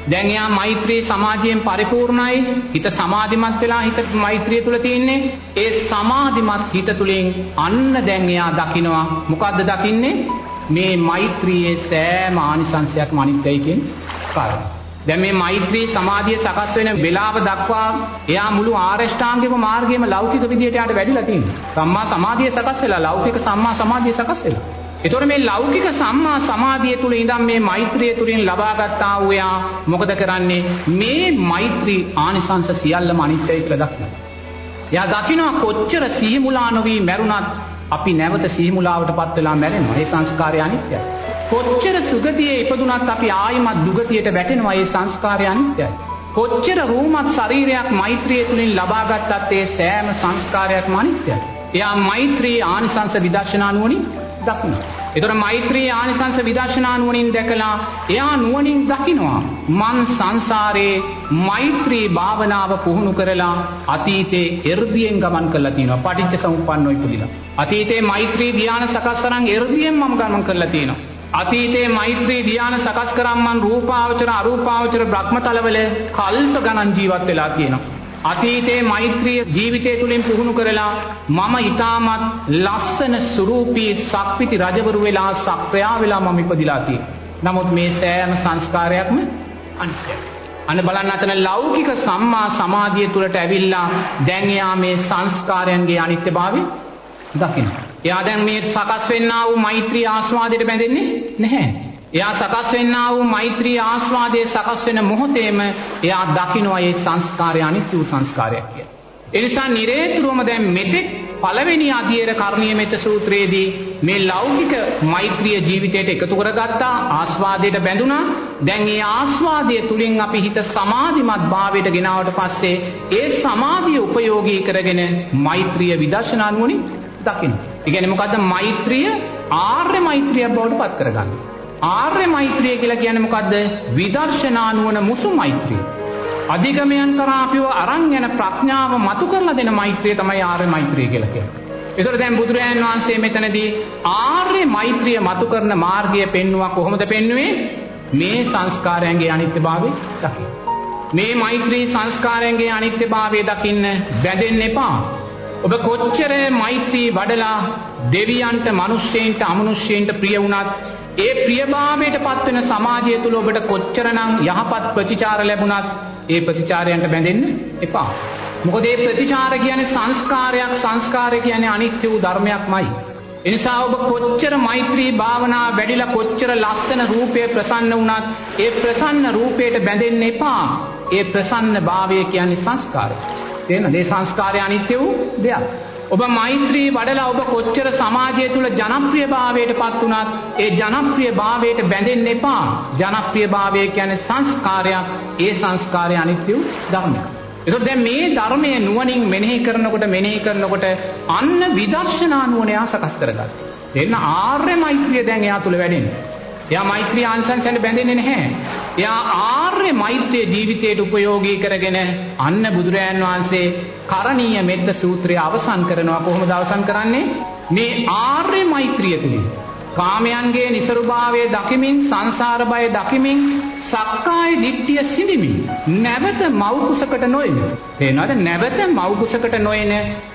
දැන් එයා මෛත්‍රී සමාධියෙන් පරිපූර්ණයි. හිත සමාධිමත් වෙලා හිත මෛත්‍රිය තුල තියෙන්නේ. ඒ සමාධිමත් හිත තුලින් අන්න දැන් එයා දකිනවා. මොකද්ද දකින්නේ? මේ මෛත්‍රියේ සෑම ආනිසංශයක්ම අනිත්‍යයි කියන කාරණා. දැන් මේ මෛත්‍රී සමාධිය සකස් වෙන වෙලාව දක්වා එයා මුළු ආරෂ්ඨාංගික මාර්ගයේම ලෞකික විදියට යාට වැඩිලා තියෙනවා. සම්මා සමාධිය සකස් වෙලා ලෞකික සම්මා සමාධිය සකස් වෙලා. ඒතකොට මේ ලෞකික සම්මා සමාධිය තුල ඉඳන් මේ මෛත්‍රිය තුලින් ලබාගත්තා වූ එයා මොකද කරන්නේ? මේ මෛත්‍රී ආනිසංශ සියල්ලම අනිත්‍යයි කියලා දකිනවා. එයා දකිනවා කොච්චර සිහිමුලා නොවි මැරුණත් අපි නැවත සිහිමුලාවටපත් වෙලා මැරෙනවා. ඒ සංස්කාරය අනිත්‍යයි. කොච්චර සුගතියේ ඉපදුනත් අපි ආයිමත් දුගතියට වැටෙනවා. ඒ සංස්කාරය අනිත්‍යයි. කොච්චර රූමත් ශරීරයක් මෛත්‍රිය තුලින් ලබාගත්තත් ඒ සෑම සංස්කාරයක්ම අනිත්‍යයි. එයා මෛත්‍රී ආනිසංශ විදර්ශනා නුවණින් දකිනවා. ඒතර මෛත්‍රී ආනිසංශ විදර්ශනා නුවණින් දැකලා එයා නුවණින් දකිනවා මන් සංසාරේ මෛත්‍රී භාවනාව පුහුණු කරලා අතීතේ එර්දියෙන් ගමන් කරලා තියෙනවා. පටිච්ච සමුප්පන්නව ඉපදිලා. අතීතේ මෛත්‍රී ධ්‍යාන සකස් කරන් එර්දියෙන් මම ගමන් කරලා තියෙනවා. අතීතේ මෛත්‍රී ධ්‍යාන සකස් කරන් මන් රූපාවචර අරූපාවචර බ්‍රහ්මතලවල කල්ප ගණන් ජීවත් වෙලා තියෙනවා. අතීතේ මෛත්‍රිය ජීවිතය තුලින් පුහුණු කරලා මම ඊටමත් ලස්සන ස්වරූපී ශක්තිති රජවරු වෙලා සක්‍රියා වෙලා මම ඉපදිලා තියෙනවා. නමුත් මේ සෑම සංස්කාරයක්ම අනිත්‍යයි. අන්න බලන්න අතන ලෞකික සම්මා සමාධිය තුලට ඇවිල්ලා දැන් එයා මේ සංස්කාරයන්ගේ අනිත්‍යභාවය දකිනවා. එයා දැන් මේ සකස් වෙන්නා වූ මෛත්‍රී ආස්වාදයට බැඳෙන්නේ නැහැ. එයා සකස් වෙන්නා වූ මෛත්‍රී ආස්වාදයේ සකස් වෙන මොහොතේම එයා දකිනවා මේ සංස්කාරය අනිත්‍ය වූ සංස්කාරයක් කියලා. ඒ නිසා නිරේතුරුවම දැන් මෙතෙක් පළවෙනි අධීර කර්ණීය මෙත්ත සූත්‍රයේදී මේ ලෞකික මෛත්‍රිය ජීවිතයට එකතු කරගත්තා ආස්වාදයට බැඳුනා. දැන් මේ ආස්වාදය තුලින් අපි හිත සමාධිමත් භාවයට ගෙනාවට පස්සේ ඒ සමාධිය උපයෝගී කරගෙන මෛත්‍රිය විදර්ශනා නුවණින් දකින්න. ඒ කියන්නේ මොකද්ද? මෛත්‍රිය ආර්ය මෛත්‍රියක් බවට පත් කරගන්න. ආර්ය මෛත්‍රිය කියලා කියන්නේ මොකද්ද? විදර්ශනා නුවණ මුසු මෛත්‍රිය. අධිගමයන් කරා අපිව අරන් යන ප්‍රඥාව මතු කරලා දෙන මෛත්‍රිය තමයි ආර්ය මෛත්‍රිය කියලා කියන්නේ. ඒතර දැන් බුදුරජාණන් වහන්සේ මෙතනදී ආර්ය මෛත්‍රිය මතු කරන මාර්ගය පෙන්වුවා. කොහොමද පෙන්වුවේ? මේ සංස්කාරයන්ගේ අනිත්‍යභාවය දකින්න. මේ මෛත්‍රී සංස්කාරයන්ගේ අනිත්‍යභාවය දකින්න බැඳෙන්න එපා. ඔබ කොච්චර මෛත්‍රී වඩලා දෙවියන්ට, මිනිස්සෙන්ට, අමනුෂ්‍යයන්ට ප්‍රිය වුණත් ඒ ප්‍රියභාවයට පත්වෙන සමාජය තුළ ඔබට කොච්චරනම් යහපත් ප්‍රතිචාර ලැබුණත් ඒ ප්‍රතිචාරයන්ට බැඳෙන්න එපා. මොකද ඒ ප්‍රතිචාර කියන්නේ සංස්කාරයක්. සංස්කාරය කියන්නේ අනිත්‍ය වූ ධර්මයක්මයි. ඒ නිසා ඔබ කොච්චර මෛත්‍රී භාවනා වැඩිලා කොච්චර ලස්සන රූපය ප්‍රසන්න වුණත් ඒ ප්‍රසන්න රූපයට බැඳෙන්න එපා. ඒ ප්‍රසන්න භාවය කියන්නේ සංස්කාරය. තේරෙනවද? මේ සංස්කාරය අනිත්‍ය වූ දෙයක්. ඔබ මෛත්‍රී වඩලා ඔබ කොච්චර සමාජය තුල ජනප්‍රියභාවයට පත් වුණත් ඒ ජනප්‍රියභාවයට බැඳෙන්න එපා. ජනප්‍රියභාවය කියන්නේ සංස්කාරයක්. ඒ සංස්කාරය අනිත්‍ය වූ ධර්මයක්. ඒකෝ දැන් මේ ධර්මයේ නුවණින් මෙනෙහි කරනකොට මෙනෙහි කරනකොට අන්න විදර්ශනා නුවණ යා සකස් කරගත්තා. එන්න ආර්ය මෛත්‍රිය දැන් එයා තුල වැඩෙන්නේ. එයා මෛත්‍රී ආනිසංසයෙන් බැඳෙන්නේ නැහැ. එයා ආර්ය මෛත්‍රිය ජීවිතයට උපයෝගී කරගෙන අන්න බුදුරයන් වහන්සේ කරණීය මෙත්ත සූත්‍රය අවසන් කරනවා. කොහොමද අවසන් කරන්නේ? මේ ආර්ය මෛත්‍රිය තුලින් කාමයන්ගේ නිසරුභාවය දකිමින්, සංසාර බය දකිමින්, සක්කාය දිට්ඨිය සිඳිමින් නැවත මව් කුසකට නොයන. තේනවද? නැවත මව් කුසකට නොයන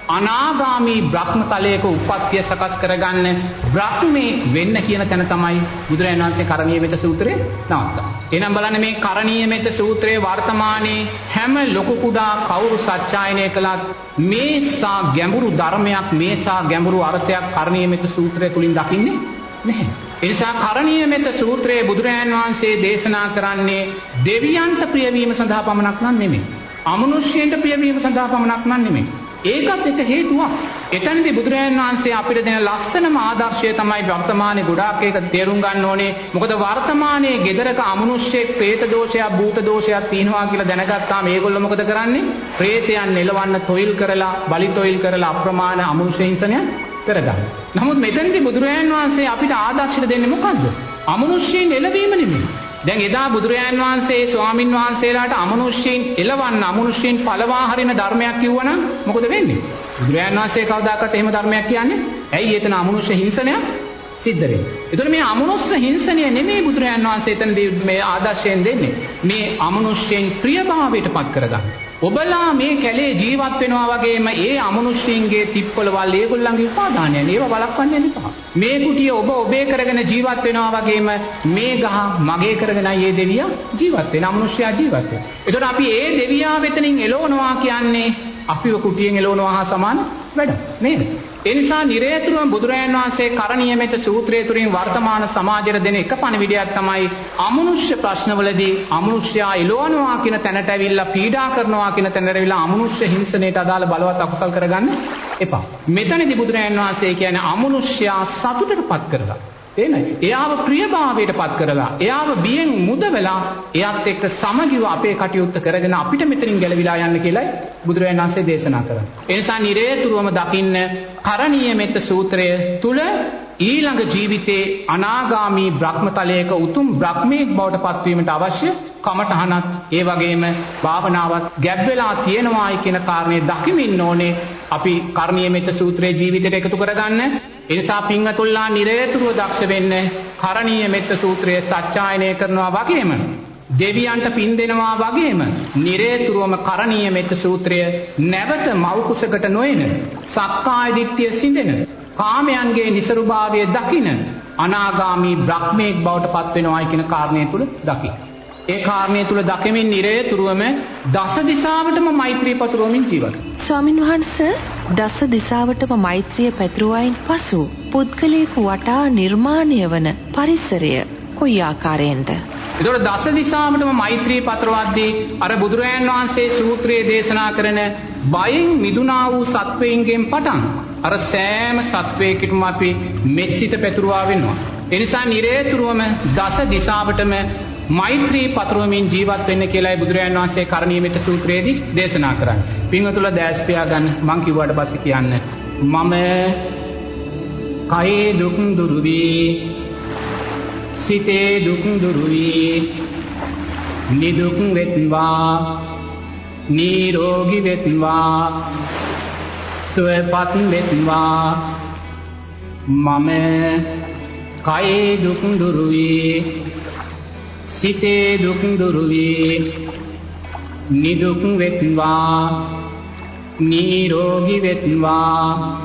අනාගාමී බ්‍රහ්මතලයක උප්පත්තිය සකස් කරගන්න බ්‍රහ්මේ වෙන්න කියන තැන තමයි බුදුරජාණන් වහන්සේ කරණීය මෙත්ත සූත්‍රය නවත්තන්නේ. එහෙනම් බලන්න මේ කරණීය මෙත්ත සූත්‍රයේ වර්තමානයේ හැම ලොකු කුඩා කවුරු සත්‍යයනය කළත් මේසා ගැඹුරු ධර්මයක්, මේසා ගැඹුරු අර්ථයක් කරණීය මෙත්ත සූත්‍රය තුලින් දකින්නේ නැහැ. ඒ නිසා කරණීය මෙත්ත සූත්‍රයේ බුදුරජාණන් වහන්සේ දේශනා කරන්නේ දෙවියන්ට ප්‍රියවීම සඳහා පමණක් නම් නෙමෙයි. අමනුෂ්‍යයන්ට ප්‍රියවීම සඳහා පමණක් නම් නෙමෙයි. ඒකත් එක හේතුවක්. එතනදී බුදුරජාණන් වහන්සේ අපිට දෙන ලස්සනම ආදර්ශය තමයි වර්තමානයේ ගොඩාක් ඒක තේරුම් ගන්න ඕනේ. මොකද වර්තමානයේ ගෙදරක අමනුෂ්‍යෙක් പ്രേත දෝෂයක්, භූත දෝෂයක් තියෙනවා කියලා දැනගත්තාම මේගොල්ලෝ මොකද කරන්නේ? പ്രേතයන් නෙලවන්න තොইল කරලා, බලි තොইল කරලා අප්‍රමාණ අමනුෂ්‍ය හිංසනය කරගන්න. නමුත් මෙතනදී බුදුරජාණන් වහන්සේ අපිට ආදර්ශය දෙන්නේ මොකද්ද? අමනුෂ්‍යයන් එළවීම නෙමෙයි. දැන් එදා බුදුරජාණන් වහන්සේ ස්වාමින් වහන්සේලාට අමනුෂ්‍යයන් එළවන්න, අමනුෂ්‍යයන් පළවා හරින ධර්මයක් කිව්වනම් මොකද වෙන්නේ? බුදුරජාණන් වහන්සේ කවදාකවත් එහෙම ධර්මයක් කියන්නේ? ඇයි එතන අමනුෂ්‍ය හිංසනයක් සිද්ධ වෙන්නේ. ඒතකොට මේ අමනුෂ්‍ය හිංසනය නෙමෙයි බුදුරජාණන් වහන්සේ එතනදී මේ ආදර්ශයෙන් දෙන්නේ. මේ අමනුෂ්‍යයන් ප්‍රියභාවයට පත් කරගන්න. ඔබලා මේ කැලේ ජීවත් වෙනවා වගේම ඒ අමනුෂ්‍යයන්ගේ තිප්පලවල් ඒගොල්ලන්ගේ උපාදානයන් ඒව වළක්වන්න එපා. මේ කුටිය ඔබ ඔබේ කරගෙන ජීවත් වෙනවා වගේම මේ ගහ මගේ කරගෙනයි මේ දෙවියා ජීවත් වෙන අමනුෂ්‍යයා ජීවත් වෙන. ඒතකොට අපි ඒ දෙවියා වෙතනින් එළවනවා කියන්නේ අපිව කුටියෙන් එළවනවා හා සමාන වැඩක් නේද? ඒ නිසා නිරේතුරුවම බුදුරජාණන් වහන්සේ කරණීයමෙත සූත්‍රය තුලින් වර්තමාන සමාජයට දෙන එක පණිවිඩයක් තමයි අමනුෂ්‍ය ප්‍රශ්නවලදී අමනුෂ්‍යයා එළවනවා කියන තැනට ඇවිල්ලා පීඩා කරනවා කියන තැනට ඇවිල්ලා අමනුෂ්‍ය හිංසනයට අදාළ බලවත් අකුසල් කරගන්න එපා. මෙතනදී බුදුරජාණන් වහන්සේ කියන්නේ අමනුෂ්‍යයා සතුටටපත් කරලා තේනයි. එයාව ප්‍රියභාවයට පත් කරලා එයාව බියෙන් මුදවලා එයාත් එක්ක සමගිව අපේ කටයුත්ත කරගෙන අපිට මෙතනින් ගැලවිලා යන්න කියලායි බුදුරජාණන් වහන්සේ දේශනා කරන්නේ. ඒ නිසා නිරේතුරුවම දකින්න කරණීයමෙත්ත සූත්‍රය තුල ඊළඟ ජීවිතේ අනාගාමී බ්‍රහ්මතලයක උතුම් බ්‍රහ්මීක් බවට පත්වීමට අවශ්‍ය කමඨහනත් ඒ වගේම භාවනාවත් ගැබ් වෙලා තියෙනවායි කියන කාරණේ දකිමින් ඕනේ අපි කරණීයමෙත්ත සූත්‍රයේ ජීවිතයට එකතු කරගන්න. ඒ නිසා පින්වතුන්ලා නිරේතුරුව දක්ෂ වෙන්න කරණීයමෙත්ත සූත්‍රය සත්‍යයනය කරනවා වගේම දෙවියන්ට පින් දෙනවා වගේම නිරේතුරුවම කරණීයමෙත්ත සූත්‍රය නැවත මව්කුසකට නොයන සක්කාය දිට්ඨිය සිඳෙන කාමයන්ගේ නිසරුභාවය දකින අනාගාමී බ්‍රහ්මීක් බවට පත් වෙනවායි කියන කාරණය තුල දකින්න. ඒ කාරණය තුල දකිමින් නිරේතුරුවම දස දිසාවටම මෛත්‍රී පතුරවමින් ජීවත්. ස්වාමින් වහන්සේ දස දිසාවටම මෛත්‍රිය පැතුරුවායින් පසු පුද්ගලයෙකු වටා නිර්මාණය වන පරිසරය කොයි ආකාරයෙන්ද? ඒතකොට දස දිසාවටම මෛත්‍රී පතරවද්දී අර බුදුරජාන් වහන්සේ සූත්‍රයේ දේශනා කරන බයෙන් මිදුණා වූ සත්වයින්ගෙන් පටන් අර සෑම සත්වයකටම අපි මෙසිත පැතුරුවා වෙනවා. ඒ නිසා නිරේතුරුවම දස දිසාවටම මෛත්‍රී පතරවමින් ජීවත් වෙන්න කියලායි බුදුරජාන් වහන්සේ කරණීයමෙත්ත සූත්‍රයේදී දේශනා කරන්නේ. පින්වතුන්ලා දැස් පියා ගන්න මං කිව්වට පස්සේ කියන්න මම කයේ දුක් දුරු වී සිතේ දුක් දුරු වී නිදුක් වෙත්වා නිරෝගී වෙත්වා සුවපත් වෙත්වා මම කයේ දුක් දුරු වී සිතේ දුක් දුරු වී නිදුක් වෙත්වා නිරෝගී වෙත්වා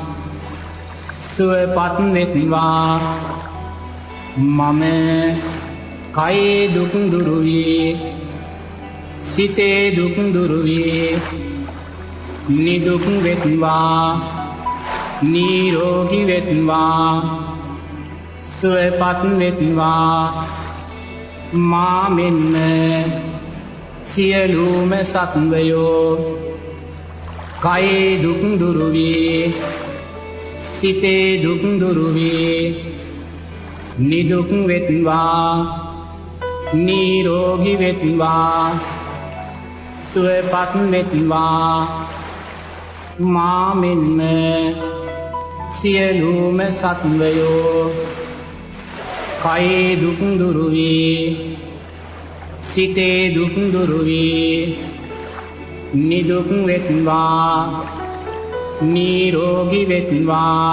සුවපත් වෙත්වා මම කයේ දුක් දුරු වී සිතේ දුක් දුරු වී නිදුක් වෙත්වා නිරෝගී වෙත්වා සුවපත් වෙත්වා මා මෙන්ම සියලුම සත්වයෝ කයේ දුක් දුරු වී සිතේ දුක් දුරු වී නිදුක් වෙත්වා නිරෝගී වෙත්වා සුවපත් වෙත්වා මා මෙන්ම සියලුම සත්වයෝ කයේ දුක් දුරු වී සිතේ දුක් දුරු වී නිදුක් වෙත්වා නිරෝගී වෙත්වා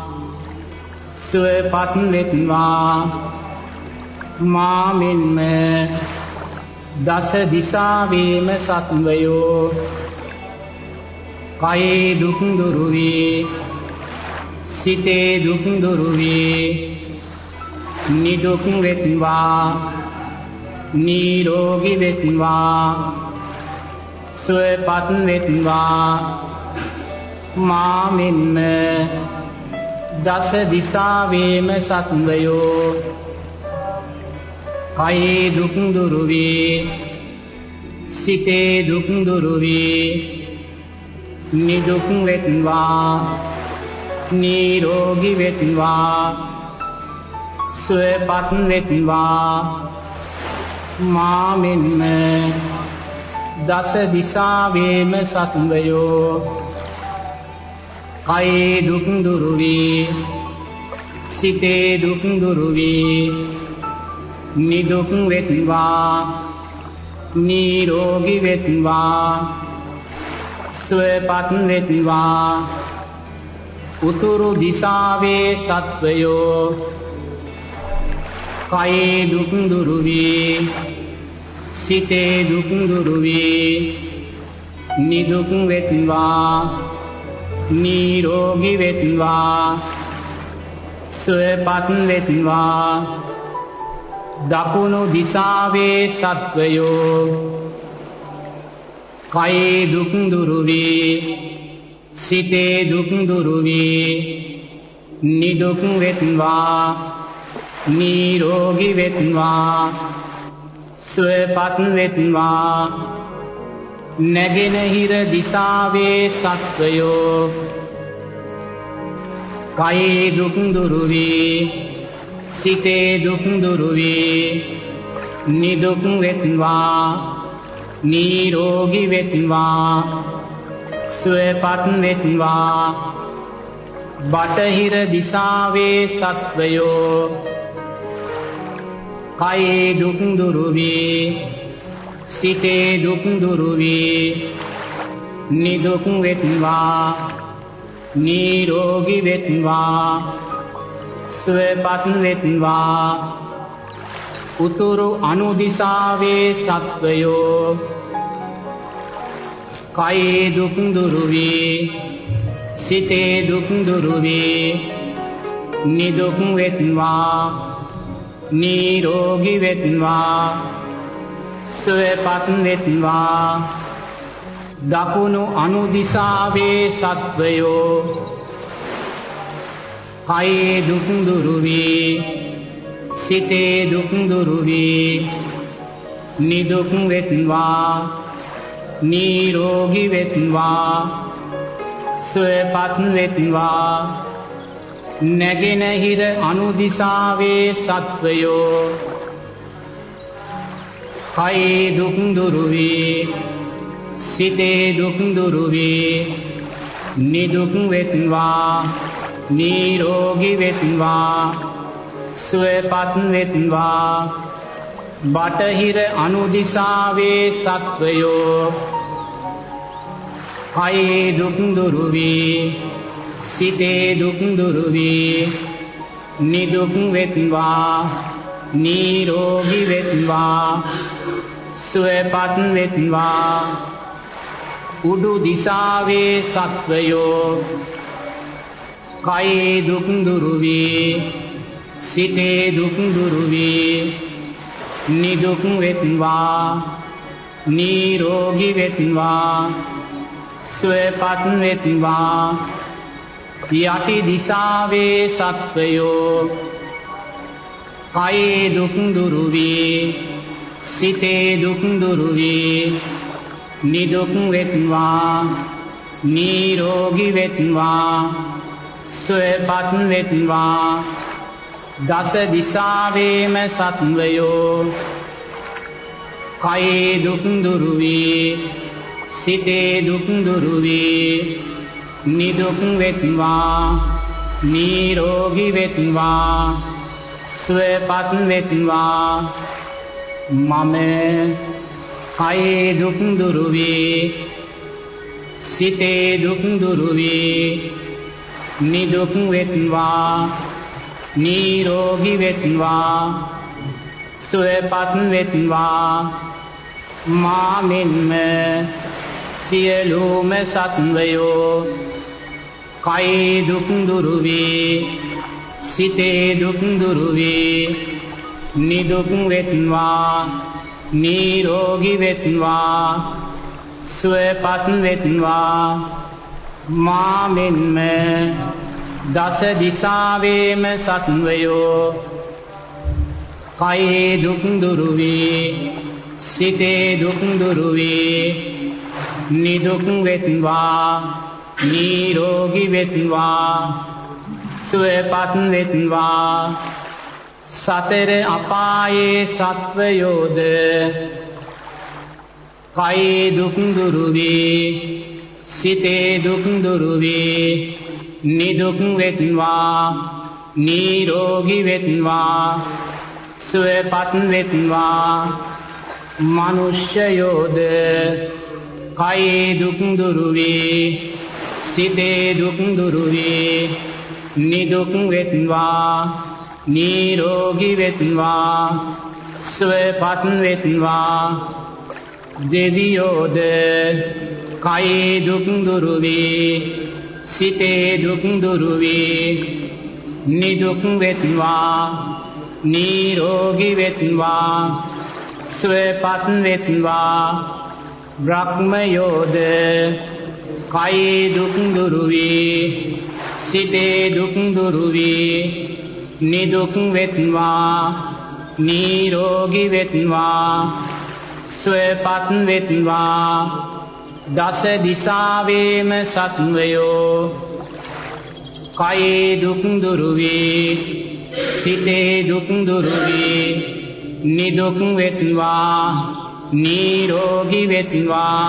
සුවපත් වෙත්වා මා මෙන්ම දස දිසාවේම සත්වයෝ කයේ දුක් දුරු වී සිතේ දුක් දුරු වී නිදුක් වෙත්වා නිරෝගී වෙත්වා සුවපත් වෙත්වා මා මෙන්ම දස දිසාවේම සත්වයෝ කයේ දුක් දුරු වී සිතේ දුක් දුරු වී නිදුක් වෙත්වා නිරෝගී වෙත්වා සුවපත් වෙත්වා මා මෙන්ම දස දිසාවේම සත්වයෝ කයේ දුක් දුරු වී සිතේ දුක් දුරු වී නිදුක් වෙත්වා නිරෝගී වෙත්වා සුවපත් වෙත්වා උතුරු දිසාවේ සත්වයෝ කයේ දුක් දුරු වේ සිතේ දුක් දුරු වේ නිදුක් වෙත්වා නිරෝගී වෙත්වා සුවපත් වෙත්වා දකුණු දිසාවේ සත්වයෝ කයේ දුක් දුරු වේ සිතේ දුක් දුරු වේ නිදුක් වෙත්වා නිරෝගී වෙත්වා සුවපත් වෙත්වා නැගෙනහිර දිසාවේ සත්වයෝ කයේ දුක් දුරු වේ සිතේ දුක් දුරු වේ නිදුක් වෙත්වා නිරෝගී වෙත්වා සුවපත් වෙත්වා බටහිර දිසාවේ සත්වයෝ කයේ දුක් දුරු වේ සිතේ දුක් දුරු වේ නිදුක් වෙත්වා නිරෝගී වෙත්වා සුවපත් වෙත්වා උතුරු අනුදිසාවේ සත්වයෝ කයේ දුක් දුරු වේ සිතේ දුක් දුරු වේ නිදුක් වෙත්වා නිරෝගී වෙත්වා සුවපත් වෙත්වා දකුණු අනුදිසාවේ සත්වයෝ කයේ දුක් දුරු වේ සිතේ දුක් දුරු වේ නිදුක් වෙත්වා නිරෝගී වෙත්වා සුවපත් වෙත්වා නැගෙනහිර අනුදිසාවේ සත්වයෝ කයේ දුක් දුරු වේ සිතේ දුක් දුරු වේ නිදුක් වෙත්වා නිරෝගී වෙත්වා සුවපත් වෙත්වා බටහිර අනුදිසාවේ සත්වයෝ කයේ දුක් දුරු වේ සිතේ දුක් දුරු වේ නිදුක් වෙත්වා නිරෝගී වෙත්වා සුවපත් වෙත්වා උඩු දිසාවේ සත්වයෝ කයේ දුක් දුරු වේ සිතේ දුක් දුරු වේ නිදුක් වෙත්වා නිරෝගී වෙත්වා සුවපත් වෙත්වා යටි දිසාවේ සත්වයෝ කයේ දුක් දුරු වේ සිතේ දුක් දුරු වේ නිදුක් වෙත්වා නිරෝගී වෙත්වා සුවපත් වෙත්වා දස දිසාවේම සත්වයෝ කයේ දුක් දුරු වේ සිතේ දුක් දුරු වේ නිදුක් වෙත්වා නිරෝගී වෙත්වා සුවපත් වෙත්වා මම කයේ දුක් දුරු වේ සිතේ දුක් දුරු වේ නිදුක් වෙත්වා නිරෝගී වෙත්වා සුවපත් වෙත්වා මා මෙන්ම සියලුම සත්වයෝ කයේ දුක් දුරු වේ සිතේ දුක් දුරු වේ නිදුක් වෙත්වා නිරෝගී වෙත්වා සුවපත් වෙත්වා මා මෙන්ම දස දිසාවේම සත්වයෝ කයේ දුක් දුරු වේ සිතේ දුක් දුරු වේ නිදුක් වෙත්වා නිරෝගී වෙත්වා සුවපත් වෙත්වා සතර අපායේ සත්වයෝද කයේ දුක් දුරු වේ සිතේ දුක් දුරු වේ නිදුක් වෙත්වා නිරෝගී වෙත්වා සුවපත් වෙත්වා මනුෂ්‍යයෝද කයේ දුක් දුරු වේ සිතේ දුක් දුරු වේ නිදුක් වෙත්වා නිරෝගී වෙත්වා සුවපත් වෙත්වා දෙවියෝද කයේ දුක් දුරු වේ සිතේ දුක් දුරු වේ නිදුක් වෙත්වා නිරෝගී වෙත්වා සුවපත් වෙත්වා බ්‍රහ්මයෝද කයේ දුක් දුරු වේ සිතේ දුක් දුරු වේ නිදුක් වෙත්වා නිරෝගී වෙත්වා සුවපත් වෙත්වා දස දිසාවේම සත්වයෝ කයේ දුක් දුරු වේ සිතේ දුක් දුරු වේ නිදුක් වෙත්වා නිරෝගී වෙත්වා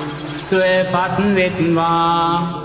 සුවපත් වෙත්වා.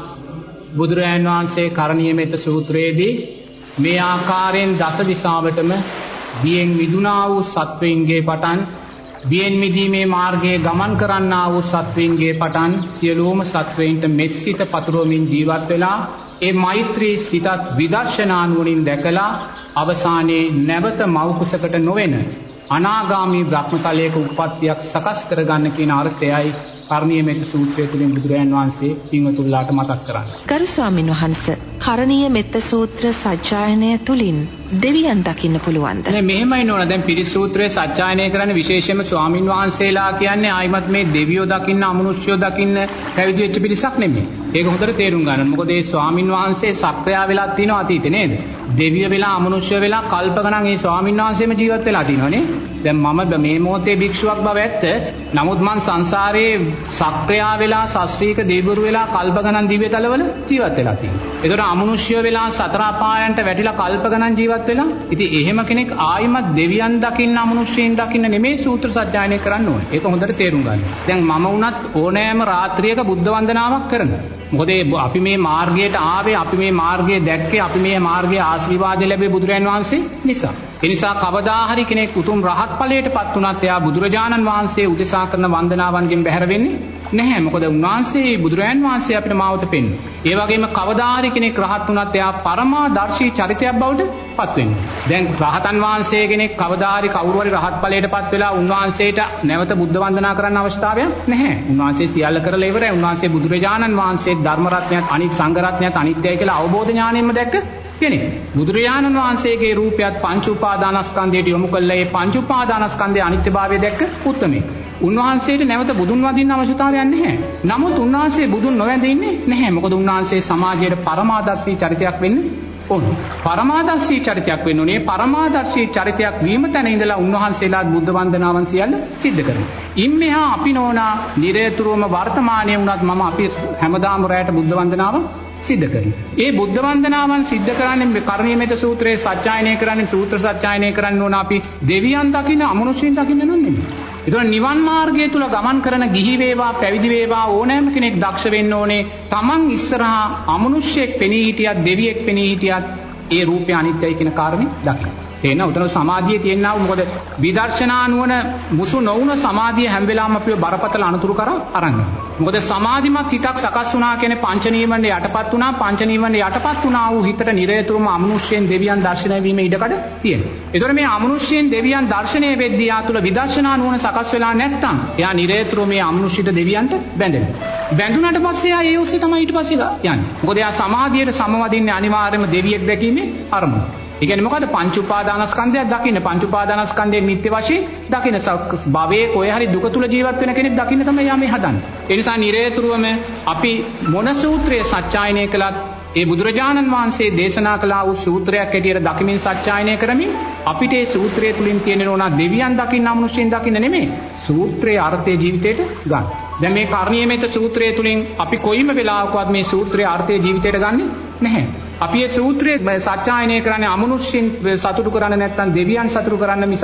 බුදුරජාණන් වහන්සේ කරණීය මෙත්ත සූත්‍රයේදී මේ ආකාරයෙන් දස දිසාවටම බියෙන් මිදුණා වූ සත්වයින්ගේ පටන් බියෙන් මිදීමේ මාර්ගයේ ගමන් කරන්නා වූ සත්වයින්ගේ පටන් සියලුම සත්වයින්ට මෙත්සිත පතුරවමින් ජීවත් වෙලා ඒ මෛත්‍රී සිතත් විදර්ශනා නුවණින් දැකලා අවසානයේ නැවත මව් කුසකට නොවන අනාගාමී බ්‍රහ්මතලයක උප්පත්තියක් සකස් කරගන්න කියන අර්ථයයි කරණීය මෙත්ත සූත්‍රය තුළින් බුදුරජාණන් වහන්සේ පින්වතුන්ලාට මතක් කරන්නේ. ගරු ස්වාමීන් වහන්සේ කරණීය මෙත්ත සූත්‍ර සජ්ජායනය තුළින් දෙවියන් දකින්න පුළුවන්ද? නේ මෙහෙමයි නෝනා. දැන් පිරිස් සූත්‍රයේ සජ්ජායනය කරන්නේ විශේෂයෙන්ම ස්වාමින් වහන්සේලා කියන්නේ ආයිමත් මේ දෙවියෝ දකින්න අමනුෂ්‍යයෝ දකින්න පැවිදි වෙච්ච පිරිසක් නෙමෙයි. ඒක හොඳට තේරුම් ගන්න. මොකද මේ ස්වාමින් වහන්සේ සක්‍රියා වෙලා තියෙනවා අතීතේ නේද? දෙවිය වෙලා අමනුෂ්‍ය වෙලා කල්ප ගණන් මේ ස්වාමින් වහන්සේම ජීවත් වෙලා තිනවනේ. දැන් මම මේ මොහොතේ භික්ෂුවක් බව ඇත්ත. නමුත් මං සංසාරයේ සක්‍රියා වෙලා ශාස්ත්‍රීය දෙවිවරු වෙලා කල්ප ගණන් දිව්‍ය තලවල ජීවත් වෙලා තියෙනවා. ඒතකොට අමනුෂ්‍ය වෙලා සතර අපායන්ට වැටිලා කල්ප ගණන් ජීවත් වෙලා. ඉතින් එහෙම කෙනෙක් ආයිමත් දෙවියන් දකින්න අමනුෂ්‍යයන් දකින්න නෙමෙයි සූත්‍ර සජ්ජායනය කරන්න ඕනේ. ඒක හොඳට තේරුම් ගන්න. දැන් මම වුණත් ඕනෑම රාත්‍රියක බුද්ධ වන්දනාවක් කරනවා. මොකද අපි මේ මාර්ගයට ආවේ අපි මේ මාර්ගය දැක්කේ අපි මේ මාර්ගයේ ආශිර්වාද ලැබේ බුදුරජාන් වහන්සේ නිසා. ඒ නිසා කවදා හරි කෙනෙක් උතුම් රහත් ඵලයටපත් වුණත් එයා බුදුරජාණන් වහන්සේ උදෙසා කරන වන්දනාවන්ගෙන් බැහැර වෙන්නේ නැහැ. මොකද උන්වහන්සේ බුදුරජාන් වහන්සේ අපිට මාවත පෙන්නේ. ඒ වගේම කවදා හරි කෙනෙක් රහත් වුණත් එයා පරමාදර්ශී චරිතයක් බවට පත් වෙන්නේ. දැන් රහතන් වහන්සේ කෙනෙක් කවදා හරි කවුරු හරි රහත් ඵලයටපත් වෙලා උන්වහන්සේට නැවත බුද්ධ වන්දනා කරන්න අවශ්‍යතාවයක් නැහැ. උන්වහන්සේ සියල්ල කරලා ඉවරයි. උන්වහන්සේ බුදුරජාණන් වහන්සේ ධර්ම රත්නයත් අනිත් සංඝ රත්නයත් අනිත්‍යයි කියලා අවබෝධ ඥාණයෙන්ම දැක්ක කෙනෙක්. බුදුරජාණන් වහන්සේගේ රූපයත් පංච උපාදානස්කන්ධයට යොමු කළා. ඒ පංච උපාදානස්කන්ධයේ අනිත්‍යභාවය දැක්ක උත්තමයෙක්. උන්වහන්සේට නැවත බුදුන් වදින්න අවශ්‍යතාවයක් නැහැ. නමුත් උන්වහන්සේ බුදුන් නොවැඳ ඉන්නේ නැහැ. මොකද උන්වහන්සේ සමාජයේ පරමාදර්ශී චරිතයක් වෙන්න ඕන. පරමාදර්ශී චරිතයක් වෙන්න ඕනේ. පරමාදර්ශී චරිතයක් වීම තැන ඉඳලා උන්වහන්සේලා බුද්ධ වන්දනාවන් සියල්ල සිද්ධ කරනවා. ඉන් මෙහා අපි නෝනා නිරේතුරුවම වර්තමානයේ වුණත් මම අපි හැමදාම රැයට බුද්ධ වන්දනාව සිද්ධ කරනවා. ඒ බුද්ධ වන්දනාවන් සිද්ධ කරන්නේ කරණීය මෙත්ත සූත්‍රයේ සත්‍යයනය කරන්නේ සූත්‍ර සත්‍යයනය කරන්න ඕන අපි දෙවියන් දකින්න අමනුෂ්‍යයන් දකින්න නෙමෙයි. ඒතකොට නිවන් මාර්ගය තුල ගමන් කරන ගිහි වේවා පැවිදි වේවා ඕනෑම කෙනෙක් දක්ෂ වෙන්න ඕනේ. Taman ඉස්සරහා අමනුෂ්‍යෙක් පෙනී හිටියත් දෙවියෙක් පෙනී හිටියත් ඒ රූපය අනිත්‍යයි කියන කාරණේ දකින්න. තේන උතන සමාධියේ තියෙනා මොකද විදර්ශනා නුවණ මුසු නොවුන සමාධිය හැම වෙලාවෙම අපිව බරපතල අනුතුරු කරා අරන් යනවා. මොකද සමාධිමත් හිතක් සකස් වුණා කියන්නේ පංච නීවරණ යටපත් වුණා. පංච නීවරණ යටපත් වුණා වූ හිතට නිරේතුරුම අමනුෂ්‍යයන් දෙවියන් දර්ශනය වීම ඉඩකඩ තියෙනවා. ඒතකොට මේ අමනුෂ්‍යයන් දෙවියන් දර්ශනය වෙද්දී යා තුල විදර්ශනා නුවණ සකස් වෙලා නැත්නම් එයා නිරේතුරුම මේ අමනුෂ්‍යිත දෙවියන්ට බැඳෙනවා. බැඳුනට පස්සේ එයා ඒ ඔස්සේ තමයි ඊට පස්සේ යන්නේ. මොකද එයා සමාධියට සමවදින්නේ අනිවාර්යයෙන්ම දෙවියෙක් දැකීමේ අරමුණ. ඒ කියන්නේ මොකද පංච උපාදානස්කන්ධයක් දකින්න පංච උපාදානස්කන්ධයේ නිත්‍ය වශයෙන් දකින්න භවයේ කොහේ හරි දුක තුල ජීවත් වෙන කෙනෙක් දකින්න තමයි යා මේ හදන්නේ. ඒ නිසා නිරේතුරුවම අපි මොන සූත්‍රයේ සත්‍යයනය කළත් ඒ බුදුරජාණන් වහන්සේ දේශනා කළා වූ සූත්‍රයක් හැටියට දකිමින් සත්‍යයනය කරමින් අපිට ඒ සූත්‍රය තුලින් තියෙන ඕන දෙවියන් දකින්න අමනුෂ්‍යයන් දකින්න නෙමෙයි සූත්‍රයේ අර්ථය ජීවිතයට ගන්න. දැන් මේ කරණීය මෙත්ත සූත්‍රය තුලින් අපි කොයිම වෙලාවකවත් මේ සූත්‍රයේ අර්ථය ජීවිතයට ගන්නෙ නැහැ. අපි මේ සූත්‍රයේ සත්‍යයනය කරන්නේ අමනුෂ්‍යයන් සතුටු කරන්න නැත්නම් දෙවියන් සතුටු කරන්න මිසක්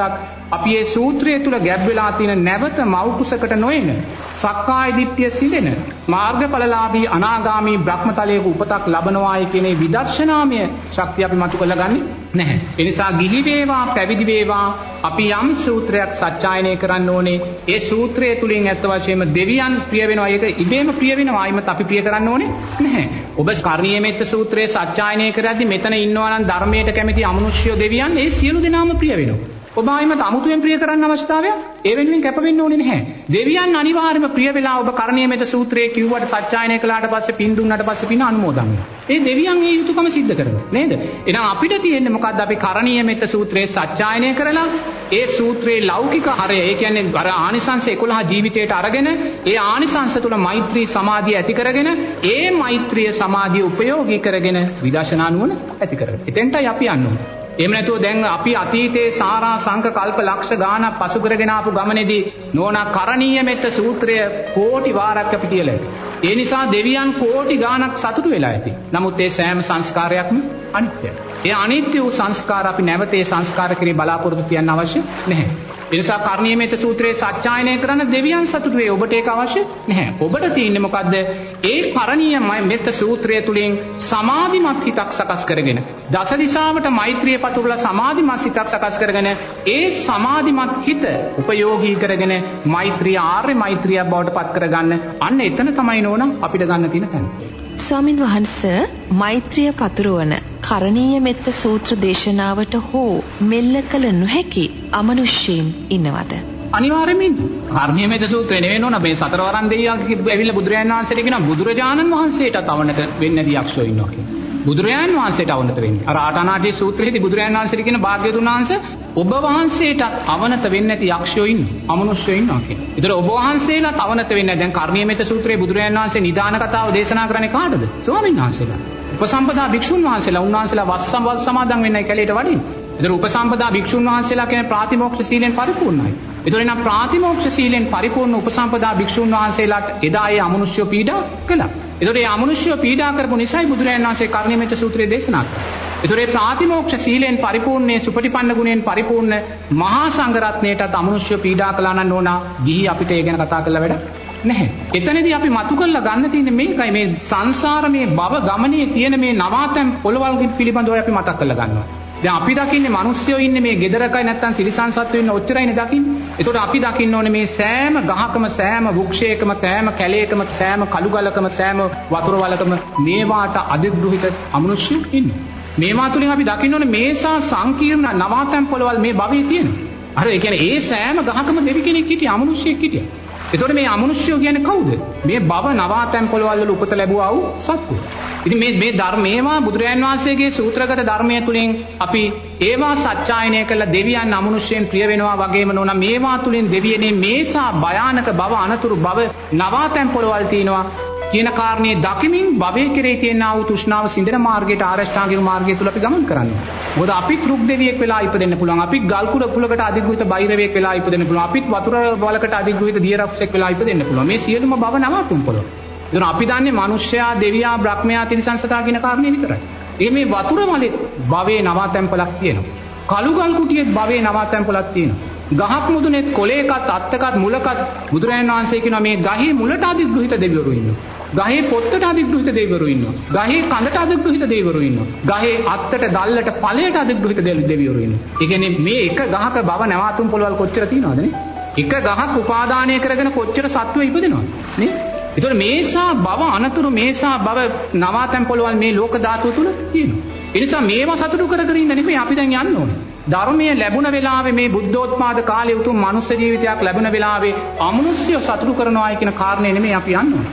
අපි මේ සූත්‍රය තුල ගැබ් වෙලා තියෙන නැවත මෞකුසකට නොයන සක්කාය දිට්ඨිය සිඳෙන මාර්ගඵලලාභී අනාගාමී බ්‍රහ්මතලයක උපතක් ලබනවායි කියන විදර්ශනාමය ශක්තිය අපි මතු කරලා ගන්නේ නැහැ. ඒ නිසා ගිහි වේවා පැවිදි වේවා අපි යම් සූත්‍රයක් සත්‍යයනය කරන්න ඕනේ. ඒ සූත්‍රය තුලින් ඇත්ත වශයෙන්ම දෙවියන් ප්‍රිය වෙනවා. ඒක ඉබේම ප්‍රිය වෙනවා. ආයිමත් අපි ප්‍රිය කරන්න ඕනේ නැහැ. ඔබ කර්ණීය මෙත්ත සූත්‍රයේ සත්‍යයනය කරද්දී මෙතන ඉන්නවා නම් ධර්මයට කැමති අමනුෂ්‍ය දෙවියන් ඒ සියලු දෙනාම ප්‍රිය වෙනවා. ඔබ ආයිමත් අමුතුවෙන් ප්‍රිය කරන්න අවශ්‍යතාවය ඒ වෙනුවෙන් කැප වෙන්න ඕනේ නැහැ. දෙවියන් අනිවාර්යයෙන්ම ප්‍රිය වෙලා ඔබ කර්ණීය මෙත්ත සූත්‍රයේ කිව්වට සත්‍යයනය කළාට පස්සේ පින් දුන්නාට පස්සේ පින අනුමෝදන් වෙනවා. ඒ දෙවියන් ඒ යුතුයකම සිද්ධ කරනවා නේද? එහෙනම් අපිට තියෙන්නේ මොකද්ද? අපි කර්ණීය මෙත්ත සූත්‍රයේ සත්‍යයනය කරලා ඒ සූත්‍රයේ ලෞකික හරය ඒ කියන්නේ අර ආනිසංස එකොළහ ජීවිතයට අරගෙන ඒ ආනිසංස තුල මෛත්‍රී සමාධිය ඇති කරගෙන ඒ මෛත්‍රිය සමාධිය උපයෝගී කරගෙන විදර්ශනා නුවණ ඇති කරගන්න. එතෙන්ටයි අපි යන්නේ. එහෙම නැතුව දැන් අපි අතීතයේ සාරා සංක කල්ප ලක්ෂ ගාණක් පසු කරගෙන ආපු ගමනේදී නෝනා කරණීය මෙත්ත සූත්‍රය කෝටි වාරක් අපි කියලා. ඒ නිසා දෙවියන් කෝටි ගාණක් සතුටු වෙලා ඇති. නමුත් ඒ සෑම සංස්කාරයක්ම අනිත්‍යයි. ඒ අනිත්‍ය වූ සංස්කාර අපි නැවත ඒ සංස්කාර කෙරේ බලාපොරොත්තු තියන්න අවශ්‍ය නැහැ. ඒ නිසා කර්ණීය මෙත්ත සූත්‍රයේ සත්‍යයනය කරන දෙවියන් සතුටු වේ. ඔබට ඒක අවශ්‍ය නැහැ. ඔබට තියෙන්නේ මොකද්ද? ඒ කරණීය මෙත්ත සූත්‍රය තුලින් සමාධිමත් හිතක් සකස් කරගෙන දස දිශාවට මෛත්‍රිය පතුරලා සමාධිමත් හිතක් සකස් කරගෙන ඒ සමාධිමත් හිත උපයෝගී කරගෙන මෛත්‍රිය ආර්ය මෛත්‍රියක් බවට පත් කරගන්න. අන්න එතන තමයි නෝනා අපිට ගන්න තියෙන තැන. ස්වාමින් වහන්සේ මෛත්‍රිය පතුරවන කරණීය මෙත්ත සූත්‍ර දේශනාවට හෝ මෙල්ල කළ නොහැකි අමනුෂ්‍යයින් ඉන්නවද? අනිවාර්යයෙන්ම ඉන්නවා. කර්ණීය මෙත්ත සූත්‍රය නෙවෙයි නෝනා මේ සතරවරන් දෙයියා ඇවිල්ලා බුදුරජාණන් වහන්සේට කියනවා බුදුරජාණන් වහන්සේටත් අවනත වෙන්නේ නැති යක්ෂයෝ ඉන්නවා කියලා. බුදුරජාණන් වහන්සේට අවනත වෙන්නේ. අර ආටානාටි සූත්‍රයේදී බුදුරජාණන් වහන්සේට කියන භාග්‍යවතුන් වහන්සේ ඔබ වහන්සේටත් අවනත වෙන්නේ නැති යක්ෂයෝ ඉන්නවා. අමනුෂ්‍යයෝ ඉන්නවා කියලා. ඒතර ඔබ වහන්සේලාත් අවනත වෙන්නේ නැහැ. දැන් කර්ණීය මෙත්ත සූත්‍රයේ බුදුරජාණන් වහන්සේ නිදාන කතාව දේශනා කරන්නේ කාටද? ස්වාමීන් වහන්සේලා. උපසම්පදා භික්ෂුන් වහන්සේලා උන්වහන්සේලා වස් සමාදන් වෙන්නයි කැලේට වඩින්නේ. ඒතර උපසම්පදා භික්ෂුන් වහන්සේලා කියන්නේ ප්‍රාතිමෝක්ෂ සීලෙන් පරිපූර්ණයි. ඒතර එනම් ප්‍රාතිමෝක්ෂ සීලෙන් පරිපූර්ණ උපසම්පදා භික්ෂුන් වහන්සේලාට එදා ඒ අමනුෂ්‍ය පීඩා කළා. ඒතර ඒ අමනුෂ්‍ය පීඩා කරපු නිසායි බුදුරජාණන් වහන්සේ කර්ණීය මෙත්ත සූත්‍රය දේශනා කළා. ඒතර ඒ ප්‍රාතිමෝක්ෂ සීලෙන් පරිපූර්ණේ සුපටිපන්න ගුණයෙන් පරිපූර්ණ මහා සංඝරත්නයටත් අමනුෂ්‍ය පීඩා කළා නම් ඕනා ගිහි අපිට ඒ ගැන කතා කරලා වැඩ නැහැ. එතනදී අපි මතු කරලා ගන්න තියෙන්නේ මේකයි මේ සංසාරමේ භව ගමනේ තියෙන මේ නවාතැන් පොළවල් පිළිබඳව අපි මතක් කරලා ගන්නවා. දැන් අපි දකින්නේ මිනිස්සුયો ඉන්නේ මේ ගෙදරකයි නැත්තම් තිරිසන් සත්ත්වෝ ඉන්න ඔච්චරයිනේ දකින්නේ. ඒතකොට අපි දකින්න ඕනේ මේ සෑම ගහකම සෑම වෘක්ෂයකම සෑම කැලේකම සෑම කළු ගලකම සෑම වතුර වලකම මේවාට අධිග්‍රහිත අමනුෂ්‍යයෝ ඉන්නේ. මේවා තුලින් අපි දකින්න ඕනේ මේසා සංකීර්ණ නවාතැන් පොළවල් මේ භවයේ තියෙනවා. අර ඒ කියන්නේ ඒ සෑම ගහකම දෙවි කෙනෙක් හිටියා අමනුෂ්‍යයෙක් හිටියා. එතකොට මේ අමනුෂ්‍යයෝ කියන්නේ කවුද? මේ භව නවාතැන් පොළවල් වල උපත ලැබුවා වූ සත්වෝ. ඉතින් මේ මේ ධර්මේවා බුදුරජාන් වහන්සේගේ සූත්‍රගත ධර්මයේ තුලින් අපි ඒවා සත්‍යයනය කළ දෙවියන් අමනුෂ්‍යයන් ප්‍රිය වෙනවා වගේම නෝනා මේවා තුලින් දෙවියනේ මේසා භයානක භව අනතුරු භව නවාතැන් පොළවල් තියෙනවා කියන කාරණේ දකිමින් භවයේ කෙරේ තියෙනා වූ තෘෂ්ණාව සිඳන මාර්ගයට ආරෂ්ඨාංගික මාර්ගය තුල අපි ගමන් කරන්නේ. මොකද අපිත් රුක් දෙවියෙක් වෙලා ඉපදෙන්න පුළුවන්. අපිත් ගල් කුඩ පුලකට අධිග්‍රහිත බයිරවෙක් වෙලා ඉපදෙන්න පුළුවන්. අපිත් වතුර වලකට අධිග්‍රහිත දියරක්ෂෙක් වෙලා ඉපදෙන්න පුළුවන්. මේ සියලුම භව නවාතුම් පොළොව. ඒතන අපි දන්නේ මිනිස්සයා, දෙවියා, බ්‍රහ්මයා, තිරිසන්සතා කියන කාරණේ විතරයි. ඒ මේ වතුර වලේ භවයේ නවාතැන්පලක් තියෙනවා. කළු ගල් කුටියේ භවයේ නවාතැන්පලක් තියෙනවා. ගහක් මුදුනේත් කොළේකත් අත්තකත් මුලකත් බුදුරජාණන් වහන්සේ කියනවා මේ ගහේ මුලට අධිග්‍රහිත දෙවිවරු ඉන්නවා. ගහේ පොත්තට අධිග්‍රහිත දෙවිවරු ඉන්නවා. ගහේ කඳට අධිග්‍රහිත දෙවිවරු ඉන්නවා. ගහේ අත්තට දැල්ලට ඵලයට අධිග්‍රහිත දෙවිවරු ඉන්නවා. ඒ කියන්නේ මේ එක ගහක භව නවාතුම් පොළවල් කොච්චර තියෙනවද නේ? එක ගහක් උපාදානය කරගෙන කොච්චර සත්වෝ ඉපදෙනවද නේ? ඒතකොට මේසා භව අනතුරු මේසා භව නවාතැන් පොළවල් මේ ලෝක ධාතුව තුල තියෙනවා. ඒ නිසා මේවා සතුටු කර කර ඉන්න නෙමෙයි අපි දැන් යන්න ඕනේ. ධර්මයේ ලැබුණ වෙලාවේ මේ බුද්ධෝත්පාද කාලයේ උතුම් මනුස්ස ජීවිතයක් ලැබුණ වෙලාවේ අමනුෂ්‍ය සතුටු කරනවායි කියන කාරණේ නෙමෙයි අපි යන්න ඕනේ.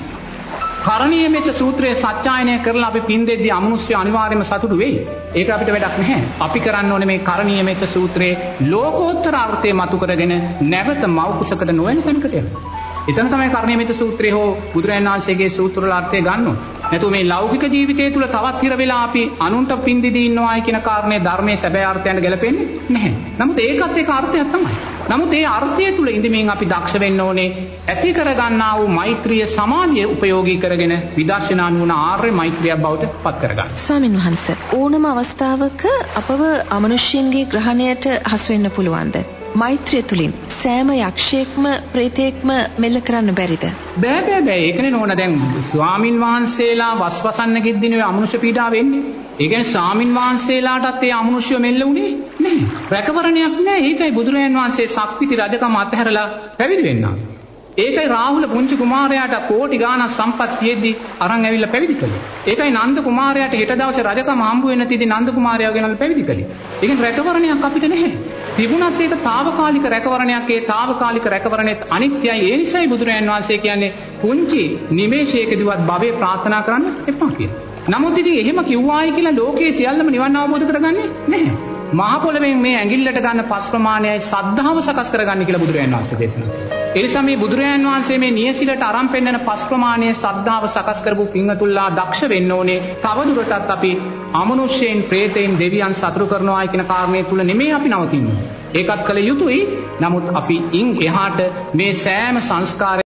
කරණීය මෙත්ත සූත්‍රයේ සත්‍යයනය කරලා අපි පින් දෙද්දී අමනුෂ්‍ය අනිවාර්යයෙන්ම සතුටු වෙයි. ඒක අපිට වැඩක් නැහැ. අපි කරන්න ඕනේ මේ කරණීය මෙත්ත සූත්‍රයේ ලෝකෝත්තර අර්ථය මතු කරගෙන නැවත මෞකුසකට නොවන තැනකට යන්න. එතන තමයි කරණීය මෙත්ත සූත්‍රය හෝ බුදුරජාණන් වහන්සේගේ සූත්‍රවල අර්ථය ගන්න ඕනේ. නැතු මේ ලෞකික ජීවිතය තුළ තවත් හිර වෙලා අපි අනුන්ට පින් දෙදී ඉන්නවායි කියන කාරණේ ධර්මයේ සැබෑ අර්ථයන්ට ගැලපෙන්නේ නැහැ. නමුත් ඒකත් ඒක අර්ථයක් තමයි. නමුත් ඒ අර්ථය තුළ ඉඳමින් අපි දක්ෂ වෙන්න ඕනේ ඇති කරගන්නා වූ මෛත්‍රිය සමාධිය උපයෝගී කරගෙන විදර්ශනා නුවණ ආර්ය මෛත්‍රියක් බවට පත් කරගන්න. ස්වාමින් වහන්සේ ඕනම අවස්ථාවක අපව අමනුෂ්‍යයන්ගේ ග්‍රහණයට හසු වෙන්න පුළුවන්ද? මෛත්‍රිය තුලින් සෑම යක්ෂයෙක්ම ප්‍රේතයෙක්ම මෙල්ල කරන්න බැරිද? බෑ බෑ බෑ ඒකනේ නෝන දැන් ස්වාමින් වහන්සේලා වස්වසන්න ගෙද්දිනේ ඔය අමනුෂ්‍ය පීඩාව වෙන්නේ. ඒ කියන්නේ ස්වාමින් වහන්සේලාටත් ඒ අමනුෂ්‍ය මෙල්ල උනේ නෑ. රැකවරණයක් නෑ. ඒකයි බුදුරජාන් වහන්සේ ශක්තිති රජකම අතහැරලා පැවිදි වෙන්නා. ඒකයි රාහුල පුංචි කුමාරයාට කෝටි ගාණක් සම්පත් තියෙද්දි අරන් ඇවිල්ලා පැවිදි කළේ. ඒකයි නන්ද කුමාරයාට හෙට දවසේ රජකම හම්බ වෙන්න තියදී නන්ද කුමාරයාව ගෙනල්ලා පැවිදි කළේ. ඒ කියන්නේ රැකවරණයක් අපිට නැහැ. තිබුණත් ඒක తాවකාලික රැකවරණයක්. ඒ తాවකාලික රැකවරණෙත් අනිත්‍යයි. ඒ නිසායි බුදුරජාන් වහන්සේ කියන්නේ පුංචි නිමේෂයකදීවත් භවයේ ප්‍රාර්ථනා කරන්න එපා කියලා. නමුත් ඉතින් එහෙම කිව්වායි කියලා ලෝකයේ සියල්ලම නිවන් අවබෝධ කරගන්නේ නැහැ. මහ පොළවෙන් මේ ඇඟිල්ලට ගන්න පස් ප්‍රමාණයයි සද්ධාව සකස් කරගන්න කියලා බුදුරජාණන් වහන්සේ දේශනා කළා. ඒ නිසා මේ බුදුරජාණන් වහන්සේ මේ නියසිලට අරන් පෙන්නන පස් ප්‍රමාණයේ සද්ධාව සකස් කරපු පින්වතුන්ලා දක්ෂ වෙන්න ඕනේ. තවදුරටත් අපි අමනුෂ්‍යයන්, ප්‍රේතයන්, දෙවියන් සතුරු කරනවායි කියන කාරණේ තුල නෙමෙයි අපි නවතින්නේ. ඒකත් කළ යුතුයි. නමුත් අපි ඉන් එහාට මේ සෑම සංස්කාර